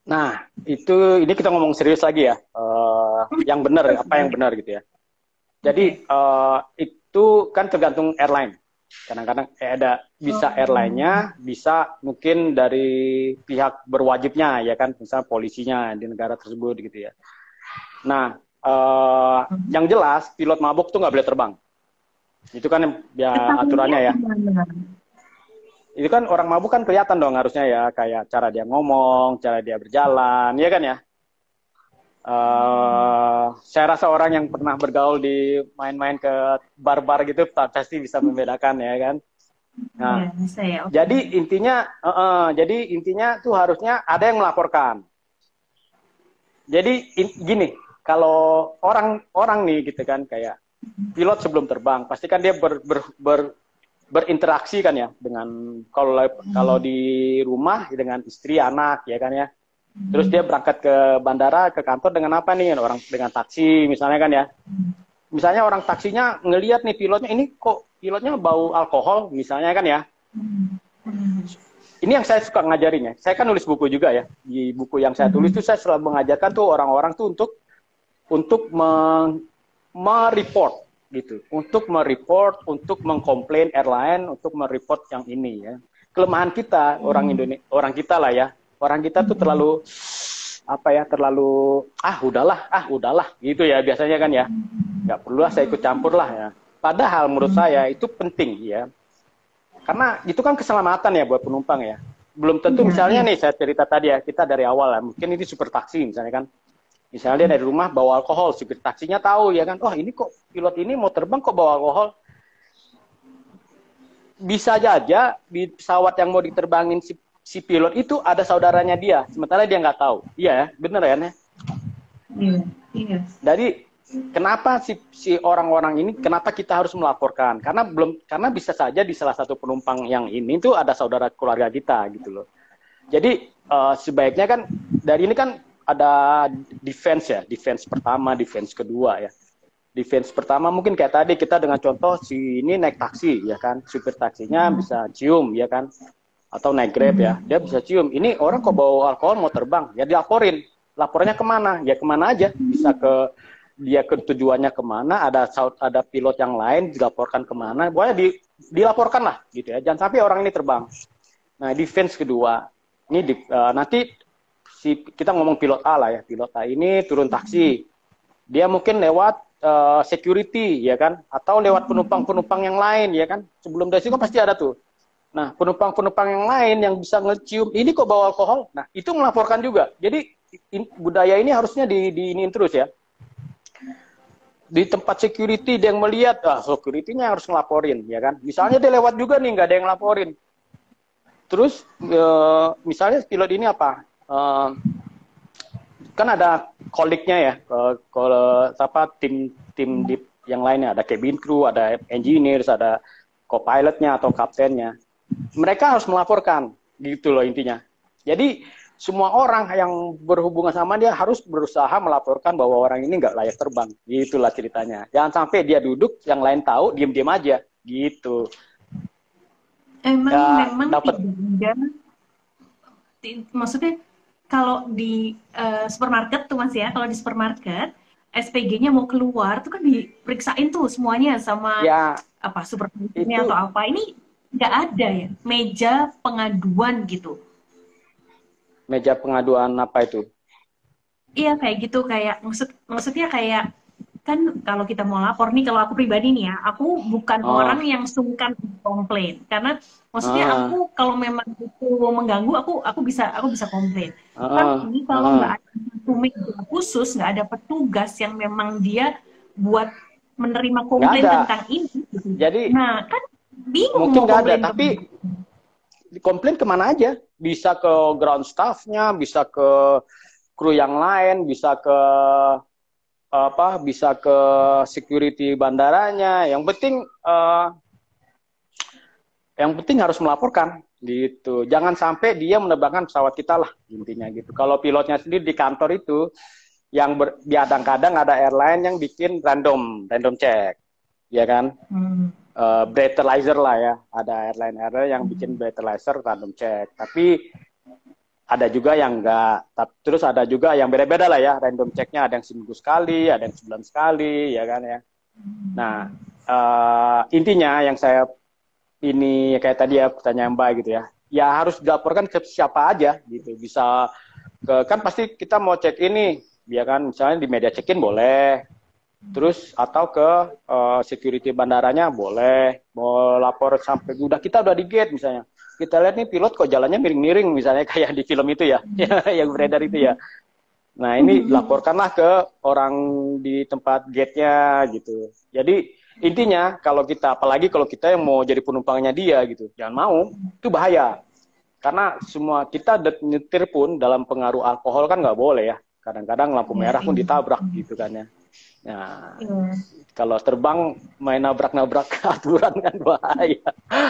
Nah, itu ini kita ngomong serius lagi ya. Uh, yang benar, apa yang benar gitu ya. Jadi uh, itu kan tergantung airline. Kadang-kadang eh, ada bisa airline-nya, bisa mungkin dari pihak berwajibnya ya kan, misalnya polisinya di negara tersebut gitu ya. Nah, uh, yang jelas pilot mabuk tuh nggak boleh terbang. Itu kan ya aturannya ya. Itu kan orang mabuk kan kelihatan dong harusnya ya, kayak cara dia ngomong, cara dia berjalan, ya kan ya. Uh, saya rasa orang yang pernah bergaul di main-main ke bar-bar gitu pasti bisa membedakan ya kan. Nah, ya, bisa ya. Okay. Jadi intinya, uh, uh, jadi intinya tuh harusnya ada yang melaporkan. Jadi in, gini, kalau orang-orang nih gitu kan kayak pilot sebelum terbang, pasti kan dia ber, ber, ber, berinteraksi kan ya dengan kalau kalau di rumah dengan istri anak ya kan ya. Terus dia berangkat ke bandara, ke kantor dengan apa nih? Orang dengan taksi misalnya kan ya. Misalnya orang taksinya ngelihat nih pilotnya, ini kok pilotnya bau alkohol misalnya kan ya. Ini yang saya suka ngajarin ya. Saya kan nulis buku juga ya. Di buku yang saya tulis itu saya selalu mengajarkan tuh orang-orang tuh untuk untuk mereport gitu. Untuk mereport, untuk mengkomplain airline, untuk mereport yang ini ya. Kelemahan kita orang Indonesia, orang kita lah ya. Orang kita tuh terlalu apa ya, terlalu ah udahlah, ah udahlah gitu ya biasanya kan ya. Nggak perlu lah saya ikut campur lah ya. Padahal menurut saya itu penting ya. Karena itu kan keselamatan ya buat penumpang ya. Belum tentu misalnya nih saya cerita tadi ya, kita dari awal lah, mungkin ini supir taksi misalnya kan. Misalnya dia dari rumah bawa alkohol, supir taksinya tahu ya kan, oh ini kok pilot ini mau terbang kok bawa alkohol. Bisa aja di pesawat yang mau diterbangin si si pilot itu ada saudaranya dia, sementara dia nggak tahu. Iya, bener ya, Nek? Iya, iya. Jadi kenapa si si orang-orang ini, kenapa kita harus melaporkan? Karena belum, karena bisa saja di salah satu penumpang yang ini tuh ada saudara keluarga kita gitu loh. Jadi uh, sebaiknya kan dari ini kan ada defense ya, defense pertama, defense kedua ya. Defense pertama mungkin kayak tadi kita dengan contoh si ini naik taksi ya kan, supir taksinya bisa cium ya kan. Atau naik Grab ya, dia bisa cium. Ini orang kok bawa alkohol mau terbang, ya dilaporin. Lapornya kemana? Ya kemana aja. Bisa ke dia ke tujuannya kemana? Ada ada pilot yang lain dilaporkan kemana? Pokoknya di, dilaporkan lah, gitu ya. Jangan sampai orang ini terbang. Nah, defense kedua, ini di, uh, nanti si kita ngomong pilot A lah ya. Pilot A ini turun taksi, dia mungkin lewat uh, security ya kan, atau lewat penumpang-penumpang yang lain ya kan. Sebelum dari situ pasti ada tuh. Nah, penumpang-penumpang yang lain yang bisa ngecium, ini kok bawa alkohol? Nah, itu melaporkan juga. Jadi, in, budaya ini harusnya di, di iniin terus ya. Di tempat security dia yang melihat, ah, security-nya harus ngelaporin, ya kan? Misalnya dia lewat juga nih, nggak ada yang ngelaporin. Terus, e, misalnya pilot ini apa? E, kan ada koliknya ya, kalau apa tim tim di yang lainnya, ada cabin crew, ada engineers, ada co-pilotnya atau kaptennya. Mereka harus melaporkan, gitu loh intinya. Jadi semua orang yang berhubungan sama dia harus berusaha melaporkan bahwa orang ini nggak layak terbang. Gitulah ceritanya. Jangan sampai dia duduk, yang lain tahu, diem-diem aja. Gitu. Emang ya, memang dapat. Maksudnya kalau di uh, supermarket tuh Mas ya, kalau di supermarket S P G-nya mau keluar tuh kan diperiksain tuh semuanya sama ya, apa supermarketnya atau apa. Ini nggak ada ya, meja pengaduan gitu. Meja pengaduan apa itu? Iya kayak gitu, kayak maksud maksudnya kayak kan kalau kita mau lapor nih, kalau aku pribadi nih ya, aku bukan oh. orang yang sungkan komplain, karena maksudnya uh. aku kalau memang itu mengganggu, aku aku bisa aku bisa komplain. Uh. Tapi kalau nggak uh. ada meja khusus, nggak ada petugas yang memang dia buat menerima komplain tentang ini, gitu. Jadi, nah kan bingung mungkin nggak ada, tapi komplain kemana aja? Bisa ke ground staff-nya, bisa ke kru yang lain, bisa ke apa? Bisa ke security bandaranya. Yang penting, uh, yang penting harus melaporkan, gitu. Jangan sampai dia menerbangkan pesawat kita lah, intinya gitu. Kalau pilotnya sendiri di kantor itu, yang kadang-kadang ada airline yang bikin random, random check, ya kan? Hmm. Uh, breathalyzer lah ya, ada airline airline yang bikin breathalyzer random check, tapi ada juga yang enggak. Terus ada juga yang beda-beda lah ya, random checknya ada yang seminggu sekali, ada yang sebulan sekali, ya kan ya. Nah, uh, intinya yang saya ini kayak tadi ya pertanyaan Mbak gitu ya, ya harus dilaporkan ke siapa aja gitu. Bisa ke, kan pasti kita mau cek ini, ya kan, misalnya di media check-in boleh, terus atau ke uh, security bandaranya boleh, mau lapor sampai udah kita udah di gate misalnya. Kita lihat nih pilot kok jalannya miring-miring misalnya kayak di film itu ya, yang beredar itu ya. Nah ini laporkanlah ke orang di tempat gate-nya gitu. Jadi intinya kalau kita, apalagi kalau kita yang mau jadi penumpangnya dia gitu, jangan mau, itu bahaya. Karena semua kita nyetir pun dalam pengaruh alkohol kan nggak boleh ya. Kadang-kadang lampu merah pun ditabrak gitu kan ya. Nah, kalau terbang main nabrak-nabrak aturan kan bahaya.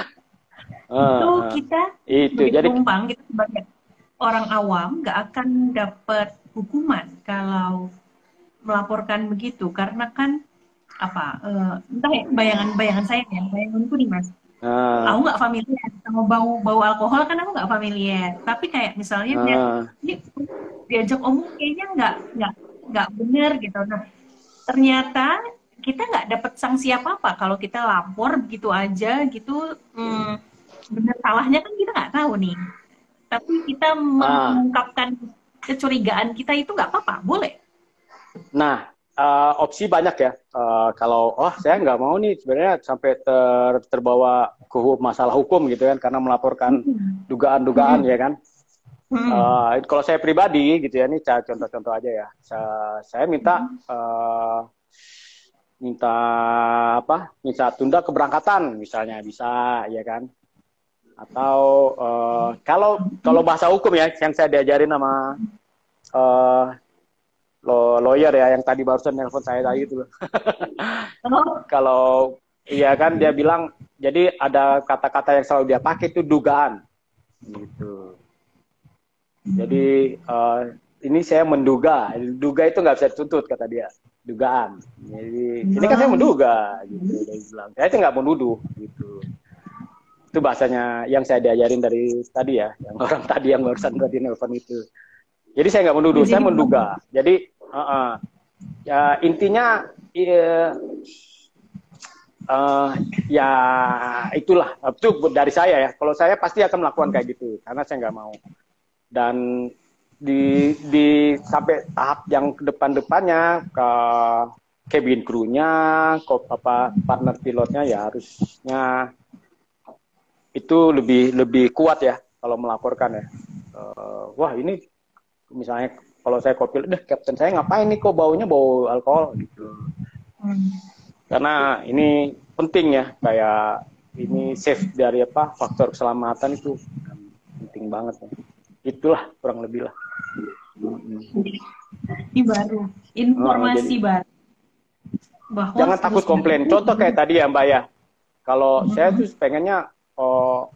Itu kita itu sebagai jadi penumpang, kita sebagai orang awam nggak akan dapat hukuman kalau melaporkan begitu, karena kan apa uh, entah ya, bayangan-bayangan saya ya, bayanganku nih Mas, uh. aku nggak familiar sama bau bau alkohol, kan aku nggak familiar, tapi kayak misalnya uh. dia, ini diajak omong kayaknya nggak nggak nggak benar gitu. Nah ternyata kita nggak dapat sanksi apa apa kalau kita lapor begitu aja gitu. hmm, Benar salahnya kan kita nggak tahu nih, tapi kita mengungkapkan kecurigaan kita itu nggak apa-apa, boleh. Nah, uh, opsi banyak ya. Uh, kalau oh saya nggak mau nih sebenarnya sampai ter, terbawa ke masalah hukum gitu kan, karena melaporkan dugaan-dugaan hmm. ya kan. Hmm. Uh, kalau saya pribadi gitu ya, ini contoh-contoh aja ya. Saya, saya minta hmm. uh, minta apa? Minta tunda keberangkatan misalnya, bisa ya kan. Atau uh, kalau kalau bahasa hukum ya, yang saya diajarin sama uh, lawyer ya, yang tadi barusan nelpon saya tadi itu. Kalau iya kan dia bilang, jadi ada kata-kata yang selalu dia pakai itu dugaan, gitu. Jadi uh, ini saya menduga, duga itu nggak bisa dituntut kata dia, dugaan. Jadi ini kan saya menduga, gitu dia bilang. Saya itu nggak menuduh, gitu. Itu bahasanya yang saya diajarin dari tadi ya, yang orang tadi yang barusan tadi nelpon itu. Jadi saya nggak menuduh, saya menduga. Jadi uh, uh, ya intinya uh, uh, ya itulah, itu dari saya ya. Kalau saya pasti akan melakukan kayak gitu, karena saya nggak mau. Dan di di sampai tahap yang depan-depannya ke cabin crew-nya, ke apa partner pilotnya ya harusnya itu lebih lebih kuat ya kalau melaporkan ya. Uh, wah ini misalnya kalau saya kopil, deh kapten saya ngapain nih kok baunya bau alkohol gitu. Hmm. Karena ini penting ya, kayak ini safe dari apa faktor keselamatan itu penting banget ya. Itulah kurang lebih lah. Ini baru informasi oh, jadi, baru. Bahwa jangan takut komplain. Contoh kayak tadi ya Mbak ya. Kalau hmm. saya tuh pengennya oh,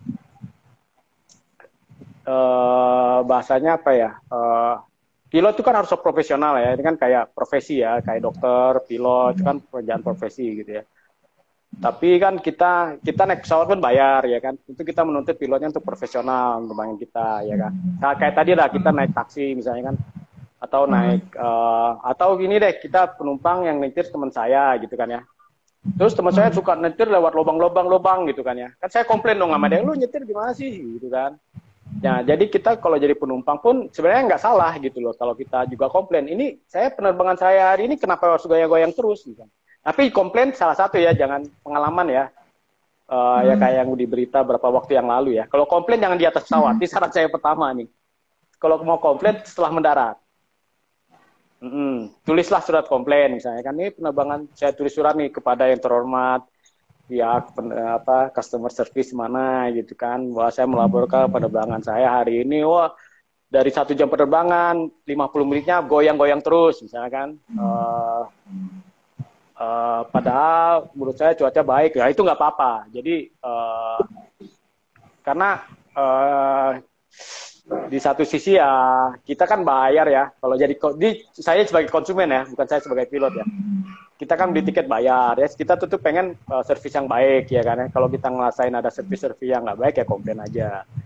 uh, bahasanya apa ya? Uh, pilot itu kan harus profesional ya. Ini kan kayak profesi ya, kayak dokter, pilot itu kan pekerjaan profesi gitu ya. Tapi kan kita kita naik pesawat pun bayar ya kan. Itu kita menuntut pilotnya untuk profesional penerbangan kita ya kan. Nah, kayak tadi lah kita naik taksi misalnya kan, atau naik uh, atau gini deh, kita penumpang yang nyetir teman saya gitu kan ya. Terus teman saya suka nyetir lewat lubang-lubang-lubang gitu kan ya. Kan saya komplain dong sama dia, lu nyetir gimana sih gitu kan. Nah, jadi kita kalau jadi penumpang pun sebenarnya nggak salah gitu loh kalau kita juga komplain. Ini saya penerbangan saya hari ini kenapa harus goyang-goyang terus gitu. Tapi komplain salah satu ya, jangan pengalaman ya. Uh, hmm. Ya kayak yang di berita beberapa waktu yang lalu ya. Kalau komplain jangan di atas pesawat. Ini saran saya pertama nih. Kalau mau komplain setelah mendarat. Mm-hmm. Tulislah surat komplain misalnya kan, ini penerbangan saya tulis surat nih kepada yang terhormat pihak apa customer service mana gitu kan, bahwa saya melaporkan penerbangan saya hari ini wah dari satu jam penerbangan lima puluh menitnya goyang-goyang terus misalnya kan. Uh, uh, padahal menurut saya cuaca baik ya, itu nggak apa-apa. Jadi uh, karena uh, di satu sisi ya kita kan bayar ya, kalau jadi di, saya sebagai konsumen ya, bukan saya sebagai pilot ya, kita kan beli tiket bayar ya, kita tuh, tuh pengen uh, servis yang baik ya kan ya. Kalau kita ngerasain ada servis-servis yang nggak baik ya komplain aja.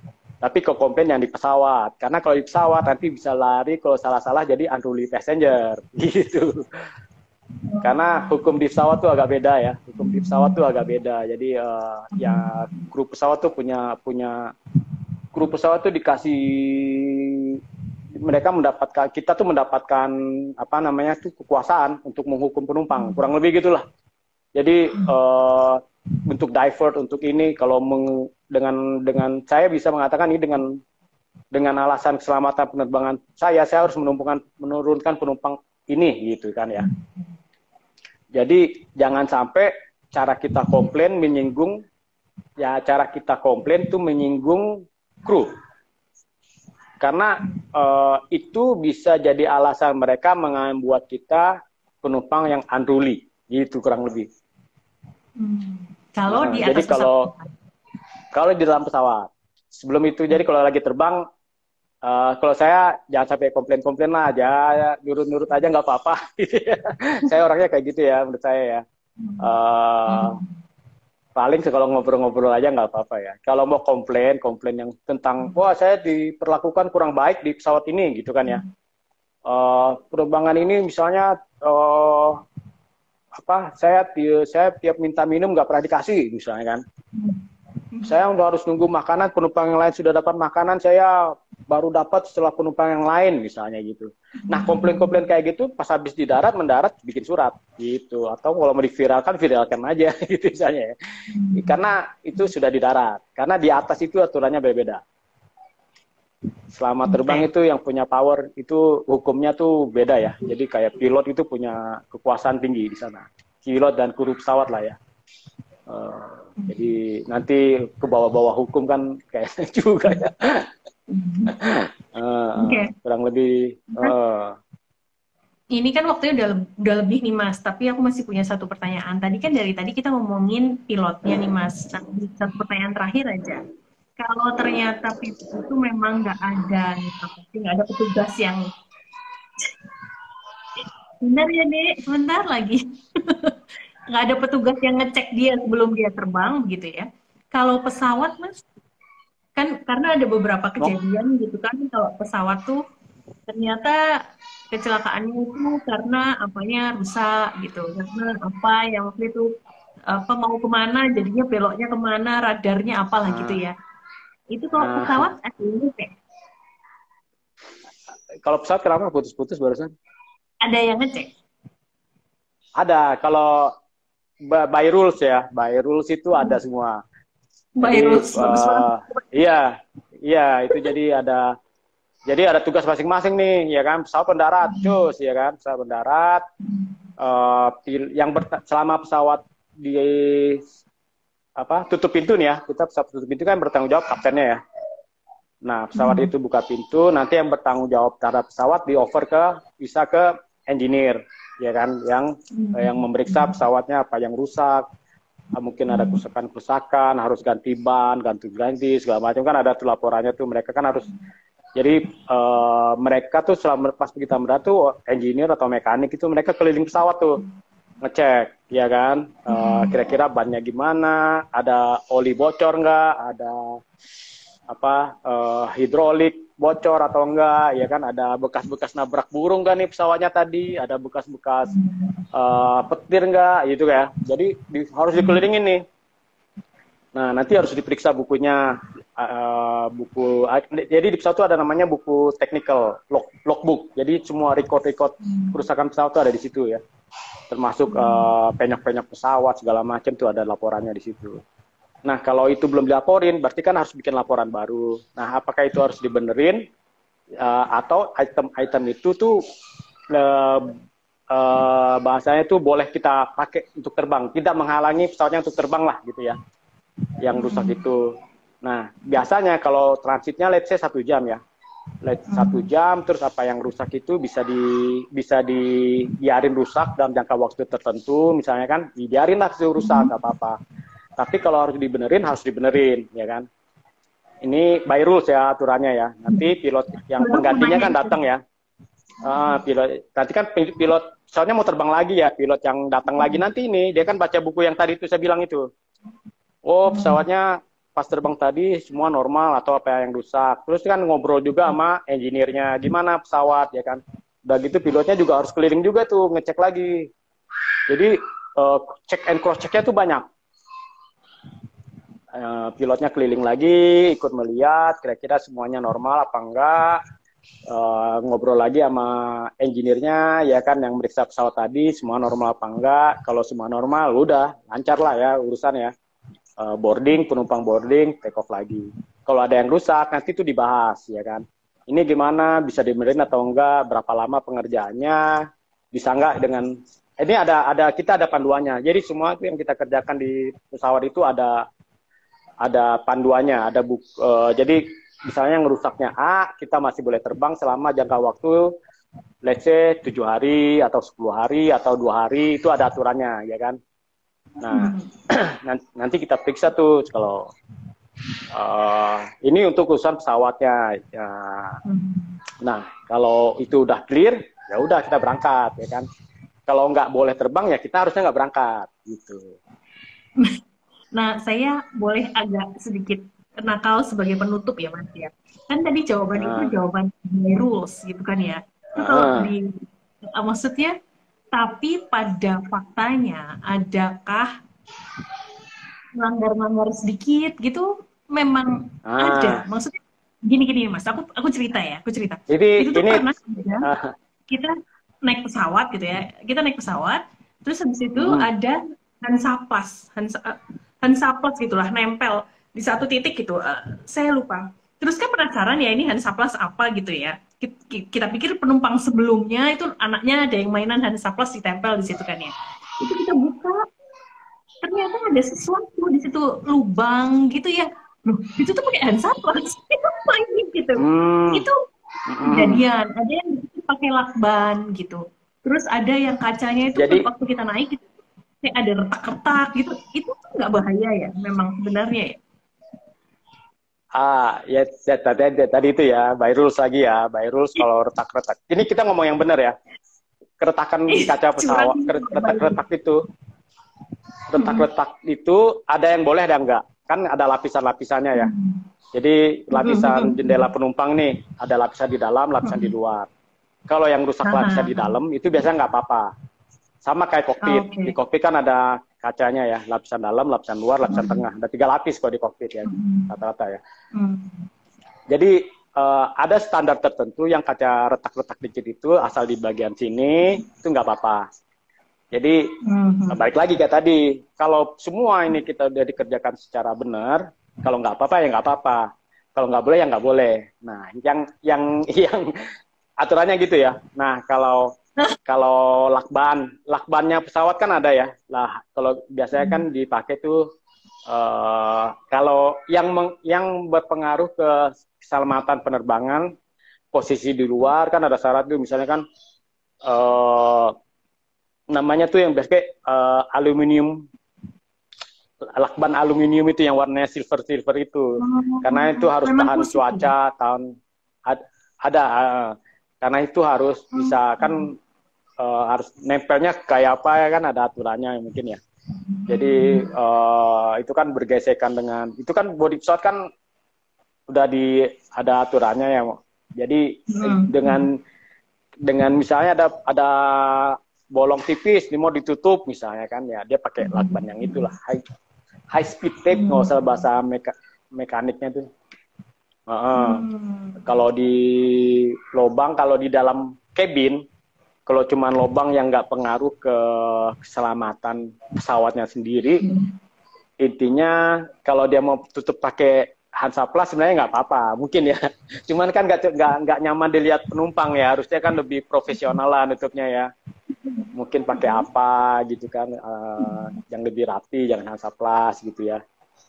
Tapi kok komplain yang di pesawat. Karena kalau di pesawat nanti bisa lari kalau salah-salah jadi unruly passenger gitu. Karena hukum di pesawat tuh agak beda ya. Hukum di pesawat tuh agak beda. Jadi uh, ya kru pesawat tuh punya punya kru pesawat tuh dikasih, mereka mendapatkan, kita tuh mendapatkan apa namanya tuh kekuasaan untuk menghukum penumpang, kurang lebih gitulah. Jadi uh, untuk divert, untuk ini, kalau meng, dengan dengan saya bisa mengatakan ini dengan dengan alasan keselamatan penerbangan saya, saya harus menurunkan menurunkan penumpang ini gitu kan ya. Jadi jangan sampai cara kita komplain menyinggung, ya cara kita komplain tuh menyinggung kru. Karena uh, itu bisa jadi alasan mereka membuat kita penumpang yang unruly, gitu kurang lebih. Hmm. Kalau Nah, di jadi atas kalau pesawat. kalau di dalam pesawat, sebelum itu, jadi kalau lagi terbang, uh, kalau saya jangan sampai komplain-komplain lah, aja nurut-nurut aja nggak apa-apa. Saya orangnya kayak gitu ya, menurut saya ya. Uh, paling kalau ngobrol-ngobrol aja nggak apa-apa ya. Kalau mau komplain, komplain yang tentang, wah saya diperlakukan kurang baik di pesawat ini, gitu kan ya. Uh, penerbangan ini misalnya, uh, apa saya saya tiap minta minum nggak pernah dikasih misalnya kan. Saya udah harus nunggu makanan, penumpang yang lain sudah dapat makanan, saya baru dapat setelah penumpang yang lain misalnya gitu. Nah komplain-komplain kayak gitu pas habis di darat, mendarat bikin surat gitu, atau kalau mau diviralkan viralkan aja gitu misalnya ya. Karena itu sudah di darat, karena di atas itu aturannya beda-beda. Selama terbang itu yang punya power itu hukumnya tuh beda ya. Jadi kayak pilot itu punya kekuasaan tinggi di sana. Pilot dan kru pesawat lah ya. Uh, jadi nanti ke bawah-bawah hukum kan kayak juga ya. uh, okay. Kurang lebih. Uh. Ini kan waktunya udah udah lebih nih Mas. Tapi aku masih punya satu pertanyaan. Tadi kan dari tadi kita ngomongin pilotnya nih Mas. Nah, satu pertanyaan terakhir aja. Kalau ternyata pilot itu memang nggak ada, nggak ada petugas yang, benar ya Dek, sebentar lagi, nggak ada petugas yang ngecek dia sebelum dia terbang, gitu ya. Kalau pesawat Mas, kan karena ada beberapa kejadian gitu kan, kalau pesawat tuh ternyata kecelakaannya itu karena apanya rusak gitu, karena apa yang waktu itu apa mau kemana, jadinya beloknya kemana, radarnya apalah gitu ya. Itu kalau pesawat ada yang ngecek. Kalau pesawat kenapa putus-putus barusan? Ada yang ngecek? Ada. Kalau by rules ya, by rules itu ada semua. By rules, bagus banget. Iya, iya itu jadi ada, jadi ada tugas masing-masing nih, ya kan? Pesawat pendarat, cus, ya kan? Pesawat pendarat, uh, yang selama pesawat di apa tutup pintu nih ya, kita pesawat tutup pintu kan bertanggung jawab kaptennya ya. Nah pesawat hmm. itu buka pintu, nanti yang bertanggung jawab terhadap pesawat di over ke bisa ke engineer, ya kan, yang hmm. yang memeriksa pesawatnya apa yang rusak, mungkin ada kerusakan-kerusakan, harus ganti ban, ganti-ganti segala macam kan ada tuh laporannya tuh, mereka kan harus. Jadi uh, mereka tuh selama pas kita mendarat tuh engineer atau mekanik itu mereka keliling pesawat tuh ngecek, ya kan, uh, kira-kira bannya gimana, ada oli bocor nggak, ada apa uh, hidrolik bocor atau enggak, ya kan, ada bekas-bekas nabrak burung kan nih pesawatnya tadi, ada bekas-bekas uh, petir enggak, gitu ya. Jadi di, harus dikelilingin nih. Nah nanti harus diperiksa bukunya, uh, buku. Jadi di pesawat itu ada namanya buku technical log, logbook. Jadi semua record-record kerusakan pesawat itu ada di situ ya. Termasuk uh, penyok-penyok pesawat segala macam tuh ada laporannya di situ. Nah kalau itu belum dilaporin, berarti kan harus bikin laporan baru. Nah apakah itu harus dibenerin uh, atau item-item itu tuh uh, uh, bahasanya tuh boleh kita pakai untuk terbang, tidak menghalangi pesawatnya untuk terbang lah gitu ya, yang rusak itu. Nah biasanya kalau transitnya let's say satu jam ya, let's satu jam, terus apa yang rusak itu bisa di bisa dibiarin rusak dalam jangka waktu tertentu, misalnya kan dibiarin lah sih rusak, nggak apa-apa. Tapi kalau harus dibenerin harus dibenerin, ya kan. Ini by rules ya aturannya ya. Nanti pilot yang penggantinya kan datang ya. Uh, pilot nanti kan pilot soalnya mau terbang lagi ya, pilot yang datang lagi nanti ini dia kan baca buku yang tadi itu saya bilang itu. Oh pesawatnya pas terbang tadi semua normal atau apa yang rusak. Terus kan ngobrol juga sama engineer-nya, gimana pesawat ya kan. Udah gitu pilotnya juga harus keliling juga tuh ngecek lagi. Jadi uh, check and cross check-nya tuh banyak. Uh, pilotnya keliling lagi, ikut melihat kira-kira semuanya normal apa enggak. Uh, ngobrol lagi sama engineer-nya ya kan yang meriksa pesawat tadi semua normal apa enggak. Kalau semua normal udah lancar lah ya urusan ya. Uh, boarding, penumpang boarding, take off lagi. Kalau ada yang rusak, nanti itu dibahas, ya kan. Ini gimana, bisa dibenerin atau enggak, berapa lama pengerjaannya, bisa enggak dengan... Ini ada, ada kita ada panduannya. Jadi semua itu yang kita kerjakan di pesawat itu ada ada panduannya, ada buk, uh, jadi misalnya yang rusaknya A, kita masih boleh terbang selama jangka waktu, let's say tujuh hari, atau sepuluh hari, atau dua hari, itu ada aturannya, ya kan. Nah, nanti kita periksa tuh kalau uh, ini untuk urusan pesawatnya. Ya. Nah, kalau itu udah clear, ya udah kita berangkat, ya kan. Kalau nggak boleh terbang, ya kita harusnya nggak berangkat, gitu. Nah, saya boleh agak sedikit nakal sebagai penutup ya, Mas ya. Kan tadi jawaban Nah. itu jawaban by rules, gitu kan ya. Itu kalau di maksudnya. Tapi pada faktanya, adakah melanggar-melanggar sedikit gitu? Memang ah. ada. Maksudnya gini-gini mas, aku aku cerita ya, aku cerita. Jadi, itu tuh ini, pernah uh. kita naik pesawat gitu ya. Kita naik pesawat, terus habis itu hmm. ada Hansaplas, Hansa, Hansaplas gitulah, nempel di satu titik gitu. Uh, saya lupa. Terus kan penasaran ya ini Hansaplas apa gitu ya. Kita pikir penumpang sebelumnya itu anaknya ada yang mainan Hansaplas ditempel di situ kan ya. Itu kita buka, ternyata ada sesuatu di situ lubang gitu ya. Loh, itu tuh pakai Hansaplas. Itu main gitu. Hmm. Itu kejadian. Ada yang pakai lakban gitu. Terus ada yang kacanya itu Jadi, waktu kita naik gitu, kayak ada retak-retak gitu. Itu nggak bahaya ya memang sebenarnya ya. Ah, ya, ya tadi, tadi itu ya, by rules lagi ya, by rules kalau retak-retak. Ini kita ngomong yang benar ya. Keretakan di kaca pesawat, retak-retak itu, retak-retak itu ada yang boleh, ada enggak. Kan ada lapisan-lapisannya ya. Jadi lapisan jendela penumpang nih, ada lapisan di dalam, lapisan di luar. Kalau yang rusak lapisan di dalam, itu biasanya nggak apa-apa. Sama kayak kokpit. Okay. Di kokpit kan ada kacanya ya, lapisan dalam, lapisan luar, lapisan hmm. tengah. Ada tiga lapis kalau di kokpit ya, rata-rata ya. Hmm. Jadi uh, ada standar tertentu yang kaca retak-retak dikit itu asal di bagian sini itu nggak apa-apa. Jadi hmm. balik lagi kayak tadi, kalau semua ini kita udah dikerjakan secara benar, kalau nggak apa-apa ya nggak apa-apa. Kalau nggak boleh ya nggak boleh. Nah, yang yang yang aturannya gitu ya. Nah, kalau kalau lakban, lakbannya pesawat kan ada ya. Lah, kalau biasanya kan dipakai tuh uh, kalau yang meng, yang berpengaruh ke keselamatan penerbangan, posisi di luar kan ada syarat tuh, misalnya kan uh, namanya tuh yang biasanya uh, aluminium, lakban aluminium itu yang warnanya silver silver itu, karena itu harus tahan cuaca, tahan ada. Uh, karena itu harus bisa kan uh, harus nempelnya kayak apa ya kan ada aturannya mungkin ya. Jadi uh, itu kan bergesekan dengan itu kan bodi pesawat kan udah di ada aturannya ya. Jadi hmm. dengan dengan misalnya ada ada bolong tipis ini mau ditutup misalnya kan ya dia pakai lakban yang itulah high high speed tape nggak usah bahasa meka, mekaniknya tuh. Uh, hmm. Kalau di lubang, kalau di dalam cabin, kalau cuma lubang yang nggak pengaruh ke keselamatan pesawatnya sendiri, hmm. intinya kalau dia mau tutup pakai Hansaplas sebenarnya nggak apa-apa, mungkin ya. Cuman kan nggak nggak nyaman dilihat penumpang ya, harusnya kan lebih profesional lah nutupnya ya. Mungkin pakai apa gitu kan, uh, yang lebih rapi, jangan Hansaplas gitu ya.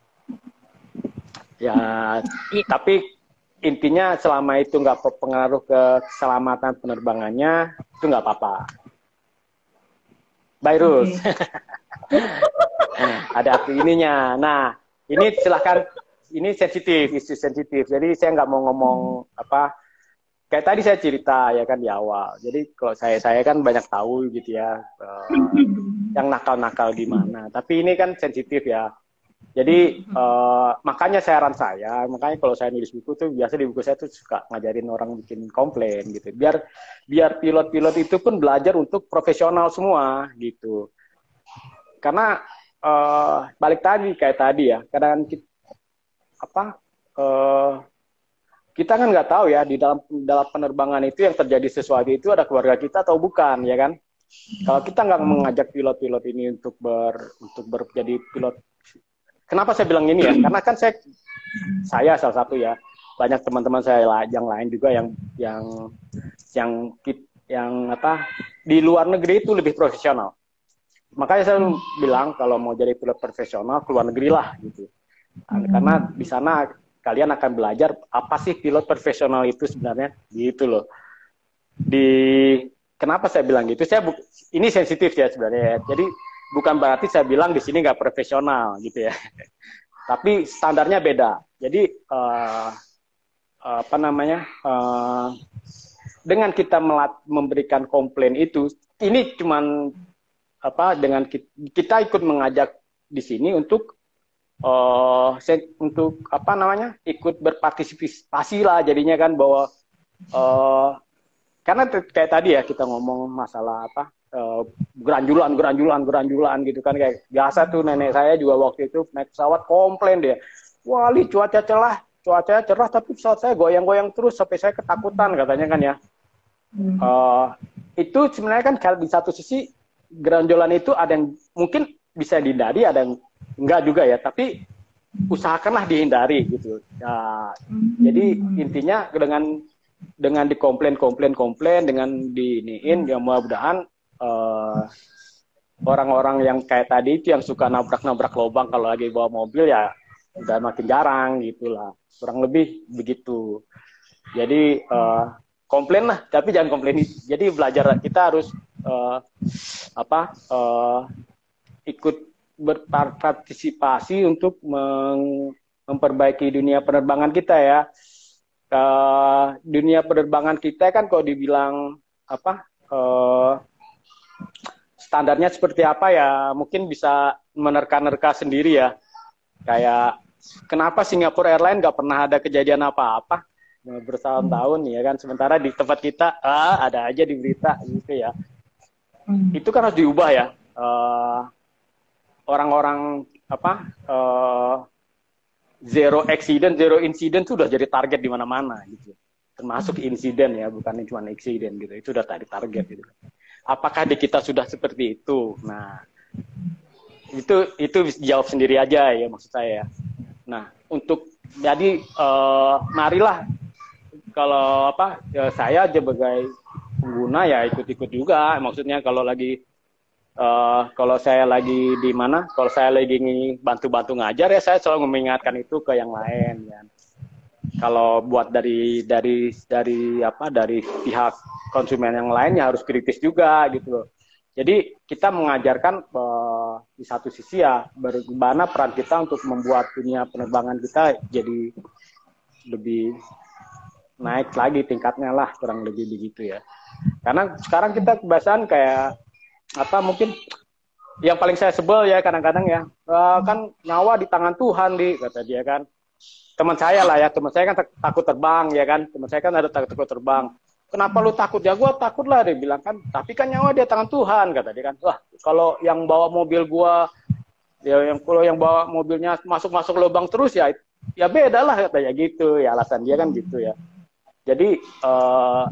Ya, tapi intinya selama itu nggak berpengaruh ke keselamatan penerbangannya, itu nggak apa-apa. By rules. Okay. Ada ininya. Nah, ini silahkan, ini sensitif, isu sensitif. Jadi saya nggak mau ngomong apa, kayak tadi saya cerita ya kan di awal. Jadi kalau saya saya kan banyak tahu gitu ya, uh, yang nakal-nakal gimana. Tapi ini kan sensitif ya. Jadi uh, makanya saran saya, makanya kalau saya nulis buku tuh biasa di buku saya tuh suka ngajarin orang bikin komplain gitu. Biar biar pilot-pilot itu pun belajar untuk profesional semua gitu. Karena uh, balik tadi kayak tadi ya, kadang kita, apa uh, kita kan nggak tahu ya di dalam dalam penerbangan itu yang terjadi sesuatu itu ada keluarga kita atau bukan, ya kan? Kalau kita nggak mengajak pilot-pilot ini untuk ber untuk menjadi pilot. Kenapa saya bilang ini ya? Karena kan saya, saya salah satu ya, banyak teman-teman saya yang lain juga yang yang yang yang apa di luar negeri itu lebih profesional. Makanya saya bilang kalau mau jadi pilot profesional keluar negeri lah gitu. Karena di sana kalian akan belajar apa sih pilot profesional itu sebenarnya, gitu loh. Di kenapa saya bilang gitu? Saya ini sensitif ya sebenarnya. Ya. Jadi bukan berarti saya bilang di sini nggak profesional gitu ya. Tapi standarnya beda. Jadi uh, apa namanya? Uh, dengan kita melat, memberikan komplain itu, ini cuman apa? Dengan kita, kita ikut mengajak di sini untuk uh, untuk apa namanya? Ikut berpartisipasi lah jadinya kan bahwa uh, karena kayak tadi ya kita ngomong masalah apa? Uh, geranjulan, geranjulan, geranjulan gitu kan kayak biasa tuh nenek saya juga waktu itu naik pesawat komplain dia, wali cuaca cerah, cuaca cerah tapi pesawat saya goyang-goyang terus sampai saya ketakutan katanya kan ya. Uh, itu sebenarnya kan kalau di satu sisi geranjulan itu ada yang mungkin bisa dihindari, ada yang enggak juga ya, tapi usahakanlah dihindari gitu. Nah, jadi intinya dengan dengan dikomplain, komplain, komplain dengan diiniin ya mudah-mudahan Uh, orang-orang yang kayak tadi itu yang suka nabrak-nabrak lubang kalau lagi bawa mobil ya udah makin jarang gitulah, kurang lebih begitu. Jadi uh, komplain lah tapi jangan komplain. Jadi belajar kita harus uh, apa uh, ikut berpartisipasi untuk meng memperbaiki dunia penerbangan kita ya. Uh, dunia penerbangan kita kan kalau dibilang apa uh, standarnya seperti apa ya, mungkin bisa menerka-nerka sendiri ya. Kayak kenapa Singapore Airlines nggak pernah ada kejadian apa-apa bertahun-tahun ya kan, sementara di tempat kita ah, ada aja di berita gitu ya. Hmm. Itu kan harus diubah ya. Uh, orang-orang apa uh, zero accident, zero incident sudah jadi target di mana-mana gitu. Termasuk insiden ya, bukan cuma accident gitu. Itu udah tadi target gitu. Apakah di kita sudah seperti itu? Nah, itu itu jawab sendiri aja ya maksud saya. Nah, untuk jadi uh, marilah kalau apa ya, saya sebagai pengguna ya ikut-ikut juga. Maksudnya kalau lagi uh, kalau saya lagi di mana, kalau saya lagi bantu-bantu ngajar ya saya selalu mengingatkan itu ke yang lain ya. Kalau buat dari dari dari apa dari pihak konsumen yang lain ya harus kritis juga gitu loh. Jadi kita mengajarkan uh, di satu sisi ya bagaimana peran kita untuk membuat dunia penerbangan kita jadi lebih naik lagi tingkatnya lah, kurang lebih begitu ya. Karena sekarang kita kebiasaan kayak apa mungkin yang paling saya sebel ya kadang-kadang ya uh, kan nyawa di tangan Tuhan di kata dia kan. Teman saya lah ya, teman saya kan takut terbang ya kan, teman saya kan ada takut takut terbang. Kenapa lu takut? Ya gue takut lah, dia bilang kan. Tapi kan nyawa dia tangan Tuhan, kata dia kan. Wah, kalau yang bawa mobil gue, ya yang kalau yang bawa mobilnya masuk-masuk lubang terus ya, ya beda lah katanya gitu. Ya alasan dia kan gitu ya. Jadi uh,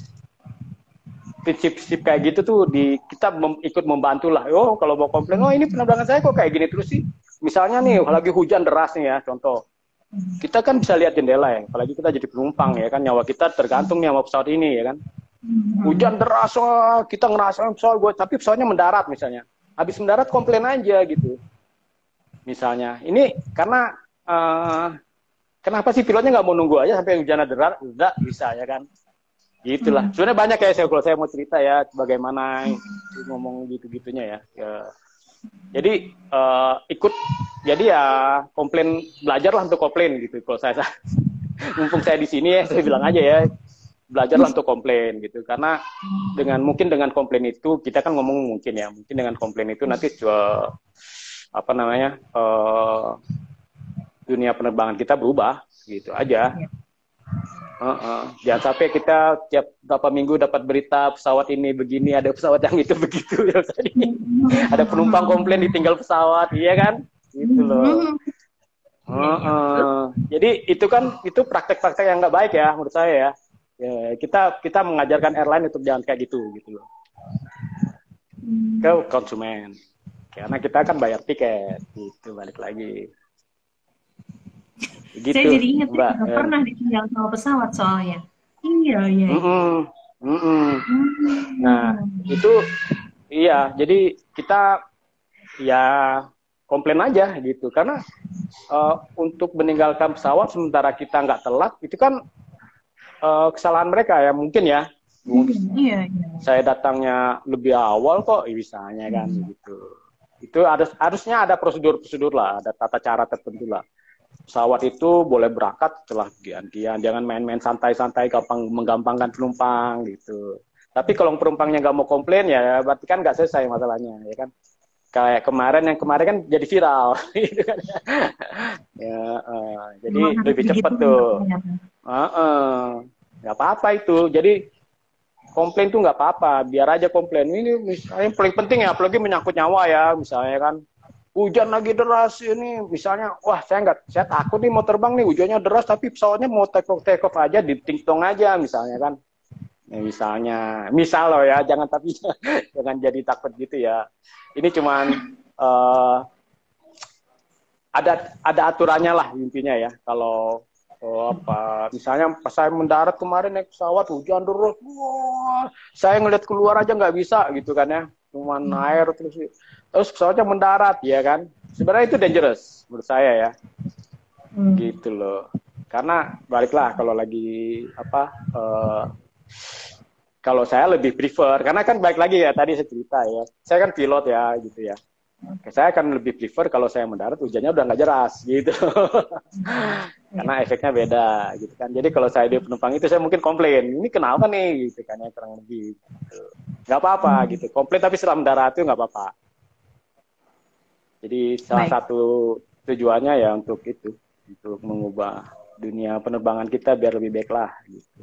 prinsip-prinsip kayak gitu tuh di kita mem, ikut membantu lah. Oh kalau mau komplain, oh ini penerbangan saya kok kayak gini terus sih. Misalnya nih, lagi hujan deras nih ya, contoh. Kita kan bisa lihat jendela ya, apalagi kita jadi penumpang ya kan, nyawa kita tergantung nih sama pesawat ini ya kan. Hujan deras, oh, kita ngerasa pesawat gue, tapi pesawatnya mendarat misalnya. Habis mendarat komplain aja gitu. Misalnya, ini karena uh, kenapa sih pilotnya nggak mau nunggu aja sampai hujan deras, udah bisa ya kan. Gitulah. Sebenarnya banyak ya saya kalau saya mau cerita ya bagaimana ngomong gitu-gitunya ya. ya. Jadi uh, ikut, jadi ya komplain, belajarlah untuk komplain gitu. Kalau saya, mumpung saya di sini ya, saya bilang aja ya, belajarlah untuk komplain gitu. Karena dengan mungkin dengan komplain itu kita kan ngomong mungkin ya, mungkin dengan komplain itu nanti uh, apa namanya uh, dunia penerbangan kita berubah gitu aja. Ya. Uh -uh. Jangan sampai kita tiap beberapa minggu dapat berita pesawat ini begini, ada pesawat yang itu begitu ya tadi. Ada penumpang komplain ditinggal pesawat, iya kan? Gitu loh. Uh -uh. Jadi itu kan itu praktek-praktek yang nggak baik ya menurut saya ya. Ya, kita kita mengajarkan airline untuk jangan kayak gitu gitu loh. Ke konsumen. Karena kita kan bayar tiket gitu, balik lagi. Gitu, saya jadi ingat Mbak. ya, pernah ditinggal sama pesawat soalnya. Iya, iya. Mm -mm. Mm -mm. Mm. Nah, itu iya, jadi kita ya komplain aja gitu. Karena uh, untuk meninggalkan pesawat sementara kita nggak telat, itu kan uh, kesalahan mereka ya, mungkin ya. Mungkin iya, iya. Saya datangnya lebih awal kok, misalnya kan hmm. gitu. Itu harus harusnya ada prosedur-prosedur lah, ada tata cara tertentu lah. Pesawat itu boleh berangkat setelah gantian, jangan main-main santai-santai, gampang menggampangkan penumpang gitu. Tapi kalau penumpangnya nggak mau komplain ya, berarti kan nggak selesai masalahnya, ya kan? Kayak kemarin yang kemarin kan jadi viral, gitu kan? Ya, uh, jadi Memang lebih cepat tuh. Uh -uh. Nggak apa-apa itu. Jadi komplain tuh nggak apa-apa, biar aja komplain. Ini misalnya yang paling penting ya, apalagi menyangkut nyawa ya, misalnya kan. Hujan lagi deras ini, misalnya, wah saya nggak, saya takut nih mau terbang nih, hujannya deras, tapi pesawatnya mau take off, take off aja, di ting-tong aja, misalnya kan. Ya, misalnya, misal loh ya, jangan tapi jangan jadi takut gitu ya. Ini cuman uh, ada ada aturannya lah intinya ya. Kalau oh, apa, misalnya pas saya mendarat kemarin naik pesawat hujan deras, wah, saya ngeliat keluar aja nggak bisa gitu kan ya. Cuman air terus terus pesawatnya mendarat ya kan, sebenarnya itu dangerous menurut saya ya. hmm. Gitu loh, karena baliklah kalau lagi apa uh, kalau saya lebih prefer, karena kan balik lagi ya tadi saya cerita ya, saya kan pilot ya gitu ya, saya akan lebih prefer kalau saya mendarat hujannya udah nggak deras gitu. Karena efeknya beda gitu kan. Jadi kalau saya di penumpang itu saya mungkin komplain, ini kenapa nih gitu kan ya, kurang lebih gitu. Nggak apa-apa gitu, komplain tapi setelah mendarat itu nggak apa-apa. Jadi salah Baik. satu tujuannya ya untuk itu, untuk mengubah dunia penerbangan kita biar lebih baik lah gitu.